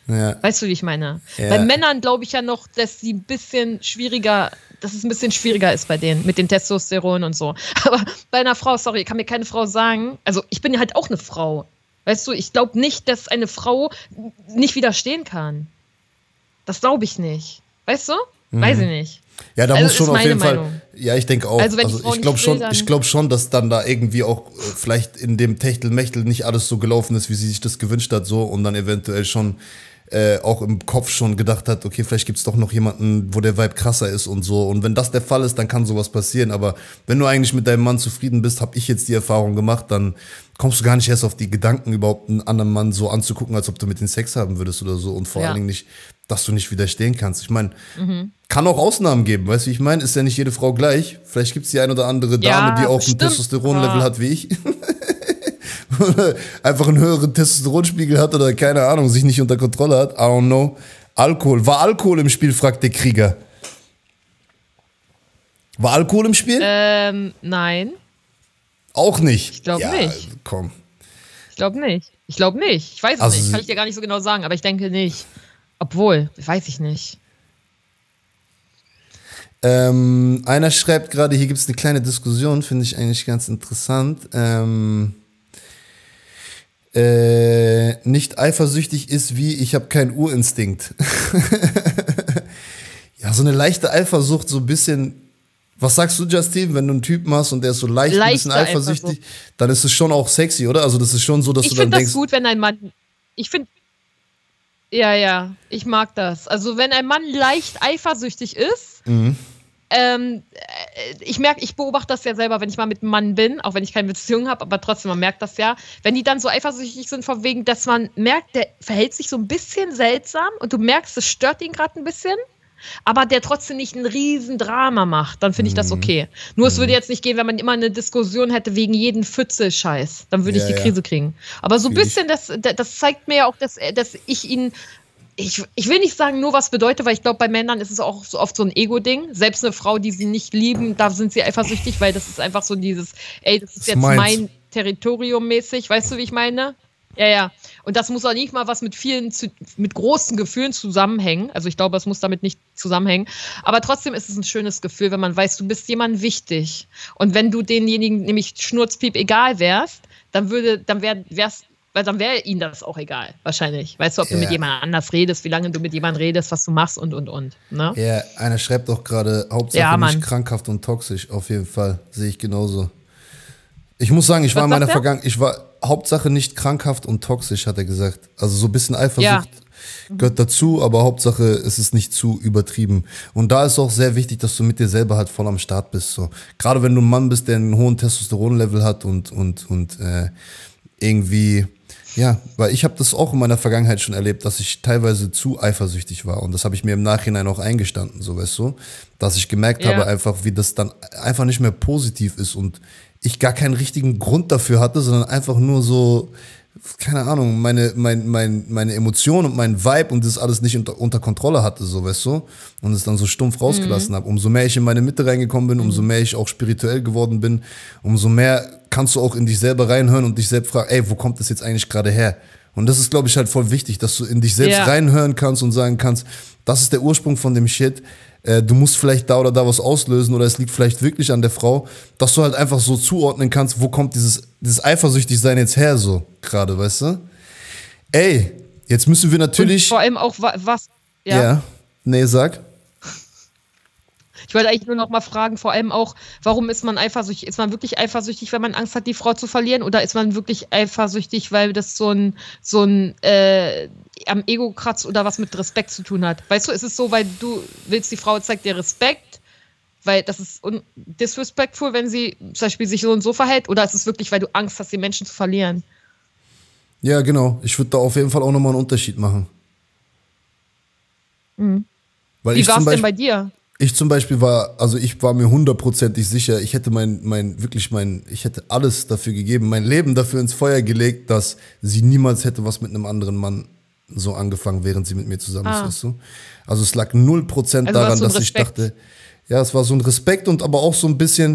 Ja. Weißt du, wie ich meine? Ja. Bei Männern glaube ich ja noch, dass sie ein bisschen schwieriger, dass es ein bisschen schwieriger ist bei denen mit den Testosteron und so. Aber bei einer Frau, sorry, kann mir keine Frau sagen, also ich bin ja halt auch eine Frau. Weißt du, ich glaube nicht, dass eine Frau nicht widerstehen kann. Das glaube ich nicht. Weißt du? Mhm. Weiß ich nicht. Ja, da also muss schon auf jeden Meinung. Fall. Ja, ich denke auch. Also, wenn also die Frau ich glaube schon, will, ich glaube schon, dass dann da irgendwie auch äh, vielleicht in dem Techtelmechtel nicht alles so gelaufen ist, wie sie sich das gewünscht hat, so und dann eventuell schon äh, auch im Kopf schon gedacht hat, okay, vielleicht gibt's doch noch jemanden, wo der Vibe krasser ist und so. Und wenn das der Fall ist, dann kann sowas passieren. Aber wenn du eigentlich mit deinem Mann zufrieden bist, habe ich jetzt die Erfahrung gemacht, dann kommst du gar nicht erst auf die Gedanken, überhaupt einen anderen Mann so anzugucken, als ob du mit ihm Sex haben würdest oder so. Und vor Ja. allen Dingen nicht, dass du nicht widerstehen kannst. Ich meine, mhm. kann auch Ausnahmen geben, weißt du, wie ich meine? Ist ja nicht jede Frau gleich. Vielleicht gibt es die ein oder andere Dame, Ja, die auch bestimmt. ein Testosteronlevel Ja. hat wie ich. Oder einfach einen höheren Testosteronspiegel hat oder keine Ahnung, sich nicht unter Kontrolle hat. I don't know. Alkohol. War Alkohol im Spiel, fragt der Krieger. War Alkohol im Spiel? Ähm, nein. Auch nicht. Ich glaube ja, nicht. Komm. Ich glaube nicht. Ich glaube nicht. Ich weiß es Also nicht. sie- Kann ich dir gar nicht so genau sagen, aber ich denke nicht. Obwohl, weiß ich nicht. Ähm, einer schreibt gerade, hier gibt es eine kleine Diskussion, finde ich eigentlich ganz interessant. Ähm, äh, nicht eifersüchtig ist wie, ich habe keinen Urinstinkt. Ja, so eine leichte Eifersucht, so ein bisschen. Was sagst du, Justin, wenn du einen Typen hast und der ist so leicht ein bisschen Leichte eifersüchtig, dann ist es schon auch sexy, oder? Also das ist schon so, dass Ich du dann finde das denkst, gut, wenn ein Mann. Ich finde. Ja, ja, ich mag das. Also, wenn ein Mann leicht eifersüchtig ist, mhm. ähm, äh, ich merke, ich beobachte das ja selber, wenn ich mal mit einem Mann bin, auch wenn ich keine Beziehung habe, aber trotzdem, man merkt das ja. Wenn die dann so eifersüchtig sind, von wegen, dass man merkt, der verhält sich so ein bisschen seltsam und du merkst, es stört ihn gerade ein bisschen. Aber der trotzdem nicht ein Riesendrama macht, dann finde ich das okay. Nur es würde jetzt nicht gehen, wenn man immer eine Diskussion hätte wegen jeden Pfütze-Scheiß. Dann würde Ja, ich die ja. Krise kriegen. Aber so ein Fühl ich. bisschen, das, das zeigt mir ja auch, dass, dass ich ihn. Ich, ich will nicht sagen, nur was bedeutet, weil ich glaube, bei Männern ist es auch so oft so ein Ego-Ding. Selbst eine Frau, die sie nicht lieben, da sind sie eifersüchtig, weil das ist einfach so dieses, ey, das ist Das jetzt meins. mein Territorium mäßig. Weißt du, wie ich meine? Ja, ja. Und das muss auch nicht mal was mit vielen, zu, mit großen Gefühlen zusammenhängen. Also ich glaube, es muss damit nicht zusammenhängen. Aber trotzdem ist es ein schönes Gefühl, wenn man weiß, du bist jemandem wichtig. Und wenn du denjenigen nämlich schnurzpiep egal wärst, dann würde, dann wär, wär's, weil dann wäre ihnen das auch egal, wahrscheinlich. Weißt du, ob du Ja. mit jemand anders redest, wie lange du mit jemandem redest, was du machst und, und, und. Ne? Ja, einer schreibt doch gerade, Hauptsache Ja, Mann. nicht krankhaft und toxisch. Auf jeden Fall, sehe ich genauso. Ich muss sagen, ich war Was in meiner sagt er? Vergangenheit, ich war Hauptsache nicht krankhaft und toxisch, hat er gesagt. Also so ein bisschen Eifersucht gehört dazu, aber Hauptsache es ist nicht zu übertrieben. Und da ist auch sehr wichtig, dass du mit dir selber halt voll am Start bist. So. Gerade wenn du ein Mann bist, der einen hohen Testosteronlevel hat und, und, und äh, irgendwie, ja, weil ich habe das auch in meiner Vergangenheit schon erlebt, dass ich teilweise zu eifersüchtig war. Und das habe ich mir im Nachhinein auch eingestanden, so weißt du, dass ich gemerkt Ja. habe einfach, wie das dann einfach nicht mehr positiv ist und ich gar keinen richtigen Grund dafür hatte, sondern einfach nur so, keine Ahnung, meine, mein, mein, meine Emotionen und mein Vibe und das alles nicht unter, unter Kontrolle hatte, so weißt du, und es dann so stumpf rausgelassen habe. Umso mehr ich in meine Mitte reingekommen bin, umso mehr ich auch spirituell geworden bin, umso mehr kannst du auch in dich selber reinhören und dich selbst fragen, ey, wo kommt das jetzt eigentlich gerade her? Und das ist, glaube ich, halt voll wichtig, dass du in dich selbst Ja. reinhören kannst und sagen kannst, das ist der Ursprung von dem Shit. Äh, du musst vielleicht da oder da was auslösen oder es liegt vielleicht wirklich an der Frau, dass du halt einfach so zuordnen kannst, wo kommt dieses, dieses Eifersüchtigsein jetzt her, so gerade, weißt du? Ey, jetzt müssen wir natürlich. Und vor allem auch, wa- was. Ja. Ja. Nee, sag. Ich wollte eigentlich nur noch mal fragen, vor allem auch, warum ist man eifersüchtig? Ist man wirklich eifersüchtig, wenn man Angst hat, die Frau zu verlieren? Oder ist man wirklich eifersüchtig, weil das so ein, so ein äh, am Ego kratzt oder was mit Respekt zu tun hat? Weißt du, ist es so, weil du willst, die Frau zeigt dir Respekt, weil das ist un- disrespectful, wenn sie zum Beispiel sich so und so verhält? Oder ist es wirklich, weil du Angst hast, die Menschen zu verlieren? Ja, genau. Ich würde da auf jeden Fall auch nochmal einen Unterschied machen. Mhm. Weil Wie ich war zum es denn Beispiel, bei dir? Ich zum Beispiel war, also ich war mir hundertprozentig sicher, ich hätte mein, mein, wirklich mein, ich hätte alles dafür gegeben, mein Leben dafür ins Feuer gelegt, dass sie niemals hätte was mit einem anderen Mann so angefangen, während sie mit mir zusammen ist, Ah. weißt du? Also es lag null Prozent Also war daran, es so ein dass ich Respekt. dachte, ja, es war so ein Respekt und aber auch so ein bisschen,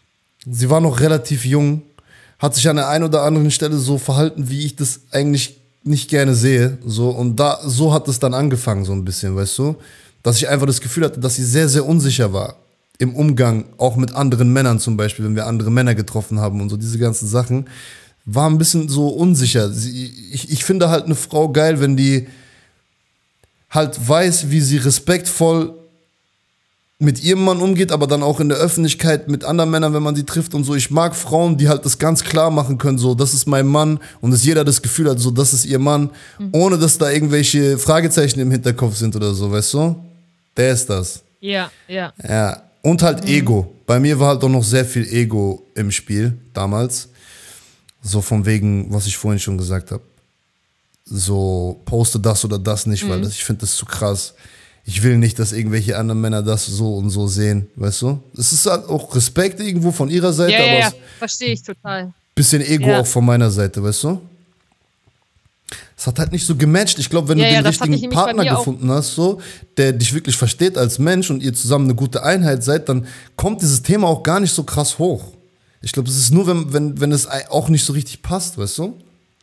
sie war noch relativ jung, hat sich an der einen oder anderen Stelle so verhalten, wie ich das eigentlich nicht gerne sehe. So, und da, so hat es dann angefangen, so ein bisschen, weißt du? Dass ich einfach das Gefühl hatte, dass sie sehr, sehr unsicher war. Im Umgang, auch mit anderen Männern zum Beispiel, wenn wir andere Männer getroffen haben und so, diese ganzen Sachen. War ein bisschen so unsicher. Sie, ich, ich finde halt eine Frau geil, wenn die halt weiß, wie sie respektvoll mit ihrem Mann umgeht, aber dann auch in der Öffentlichkeit mit anderen Männern, wenn man sie trifft und so. Ich mag Frauen, die halt das ganz klar machen können, so, das ist mein Mann, und dass jeder das Gefühl hat, so, das ist ihr Mann, mhm. ohne dass da irgendwelche Fragezeichen im Hinterkopf sind oder so, weißt du? Der ist das. Ja, ja. Ja, und halt mhm. Ego. Bei mir war halt auch noch sehr viel Ego im Spiel damals. So von wegen, was ich vorhin schon gesagt habe. So, poste das oder das nicht, mhm. weil das, ich finde das zu krass. Ich will nicht, dass irgendwelche anderen Männer das so und so sehen, weißt du? Es ist halt auch Respekt irgendwo von ihrer Seite, ja, aber ja, ja. es verstehe ich total. Bisschen Ego ja. auch von meiner Seite, weißt du? Es hat halt nicht so gematcht. Ich glaube, wenn ja, du ja, den richtigen Partner gefunden auch. hast, so, der dich wirklich versteht als Mensch und ihr zusammen eine gute Einheit seid, dann kommt dieses Thema auch gar nicht so krass hoch. Ich glaube, es ist nur, wenn, wenn, wenn es auch nicht so richtig passt, weißt du?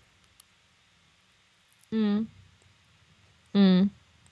Mhm. Mhm.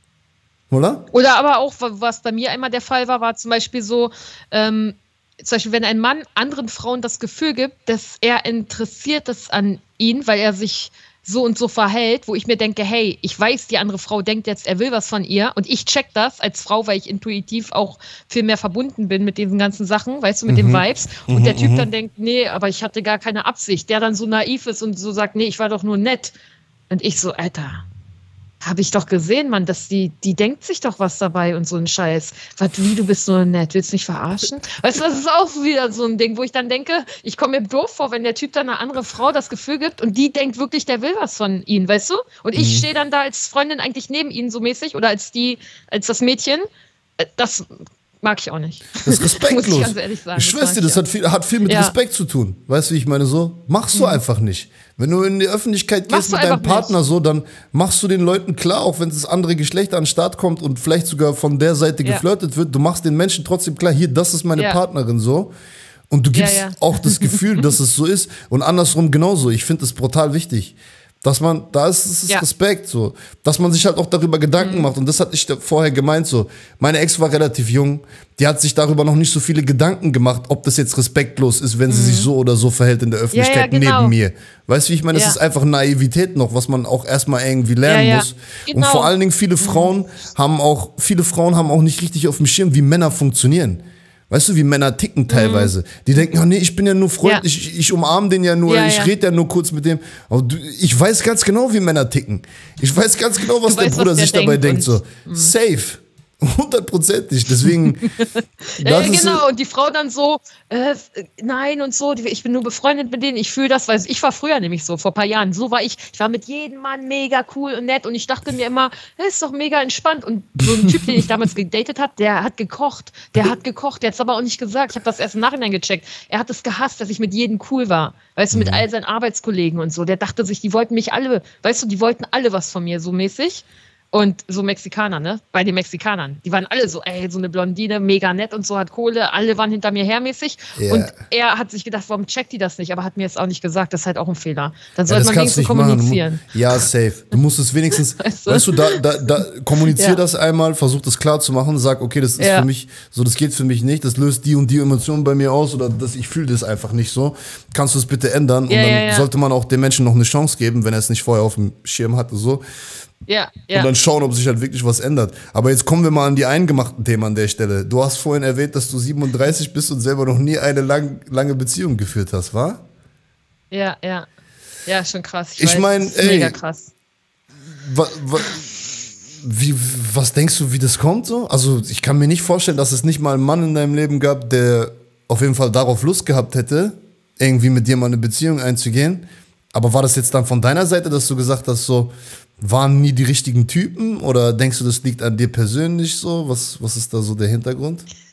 Oder? Oder aber auch, was bei mir einmal der Fall war, war zum Beispiel so, ähm, zum Beispiel, wenn ein Mann anderen Frauen das Gefühl gibt, dass er interessiert ist an ihn, weil er sich so und so verhält, wo ich mir denke, hey, ich weiß, die andere Frau denkt jetzt, er will was von ihr, und ich check das als Frau, weil ich intuitiv auch viel mehr verbunden bin mit diesen ganzen Sachen, weißt du, mit mhm. den Vibes, und mhm, der Typ mhm. dann denkt, nee, aber ich hatte gar keine Absicht, der dann so naiv ist und so sagt, nee, ich war doch nur nett, und ich so, Alter, habe ich doch gesehen, Mann, dass die, die denkt sich doch was dabei und so ein Scheiß. Was, wie, du bist nur nett, willst du mich verarschen? Weißt du, das ist auch wieder so ein Ding, wo ich dann denke, ich komme mir doof vor, wenn der Typ dann einer andere Frau das Gefühl gibt und die denkt wirklich, der will was von ihm, weißt du? Und ich mhm. stehe dann da als Freundin eigentlich neben ihnen so mäßig oder als die, als das Mädchen. Das mag ich auch nicht. Das ist respektlos. Muss ich ganz ehrlich sagen. Ich schwör's dir, das hat viel, hat viel mit ja. Respekt zu tun. Weißt du, wie ich meine, so? Machst du mhm. einfach nicht. Wenn du in die Öffentlichkeit gehst mit deinem Partner nicht. so, dann machst du den Leuten klar, auch wenn das andere Geschlecht an den Start kommt und vielleicht sogar von der Seite ja. geflirtet wird, du machst den Menschen trotzdem klar, hier, das ist meine ja. Partnerin, so. Und du gibst ja, ja. auch das Gefühl, dass es so ist. Und andersrum genauso. Ich finde das brutal wichtig. Dass man, da ist es ja. Respekt, so. Dass man sich halt auch darüber Gedanken mhm. macht. Und das hatte ich vorher gemeint, so. Meine Ex war relativ jung. Die hat sich darüber noch nicht so viele Gedanken gemacht, ob das jetzt respektlos ist, wenn mhm. sie sich so oder so verhält in der Öffentlichkeit ja, ja, genau. neben mir. Weißt du, wie ich meine? Ja. Das ist einfach Naivität noch, was man auch erstmal irgendwie lernen ja, ja. muss. Genau. Und vor allen Dingen viele Frauen mhm. haben auch, viele Frauen haben auch nicht richtig auf dem Schirm, wie Männer funktionieren. Weißt du, wie Männer ticken teilweise. Mhm. Die denken, oh nee, ich bin ja nur freundlich, ja. ich, ich umarme den ja nur, ja, ich ja. rede ja nur kurz mit dem. Aber du, ich weiß ganz genau, wie Männer ticken. Ich weiß ganz genau, was du der weißt, Bruder was der sich dabei denkt. So. Mhm. Safe. Hundertprozentig. Deswegen. ja, ja, genau. Und die Frau dann so, äh, nein und so, ich bin nur befreundet mit denen, ich fühle das, weil ich war früher nämlich so, vor ein paar Jahren. So war ich, ich war mit jedem Mann mega cool und nett und ich dachte mir immer, das ist doch mega entspannt. Und so ein Typ, den ich damals gedatet habe, der hat gekocht, der hat gekocht, der hat es aber auch nicht gesagt. Ich habe das erst im Nachhinein gecheckt. Er hat es gehasst, dass ich mit jedem cool war. Weißt du, mit all seinen Arbeitskollegen und so. Der dachte sich, die wollten mich alle, weißt du, die wollten alle was von mir, so mäßig. Und so Mexikaner, ne? Bei den Mexikanern. Die waren alle so, ey, so eine Blondine, mega nett und so, hat Kohle, alle waren hinter mir hermäßig. Yeah. Und er hat sich gedacht, warum checkt die das nicht? Aber hat mir jetzt auch nicht gesagt, das ist halt auch ein Fehler. Dann sollte ja, man wenigstens kommunizieren. Ja, safe. Du musst es wenigstens, weißt du, weißt du da, da, da kommunizier ja. das einmal, versuch das klar zu machen, sag, okay, das ist ja. für mich, so, das geht für mich nicht, das löst die und die Emotionen bei mir aus oder das, ich fühle das einfach nicht so. Kannst du es bitte ändern? Ja, und dann ja, ja. sollte man auch dem Menschen noch eine Chance geben, wenn er es nicht vorher auf dem Schirm hatte, so. Ja, ja. Und dann schauen, ob sich halt wirklich was ändert. Aber jetzt kommen wir mal an die eingemachten Themen an der Stelle. Du hast vorhin erwähnt, dass du siebenunddreißig bist und selber noch nie eine lang, lange Beziehung geführt hast, wa? Ja, ja. Ja, schon krass. Ich, ich meine, ey. Mega krass. Wa, wa, wie, was denkst du, wie das kommt so? Also, ich kann mir nicht vorstellen, dass es nicht mal einen Mann in deinem Leben gab, der auf jeden Fall darauf Lust gehabt hätte, irgendwie mit dir mal eine Beziehung einzugehen. Aber war das jetzt dann von deiner Seite, dass du gesagt hast, so, waren nie die richtigen Typen? Oder denkst du, das liegt an dir persönlich so? Was, was ist da so der Hintergrund?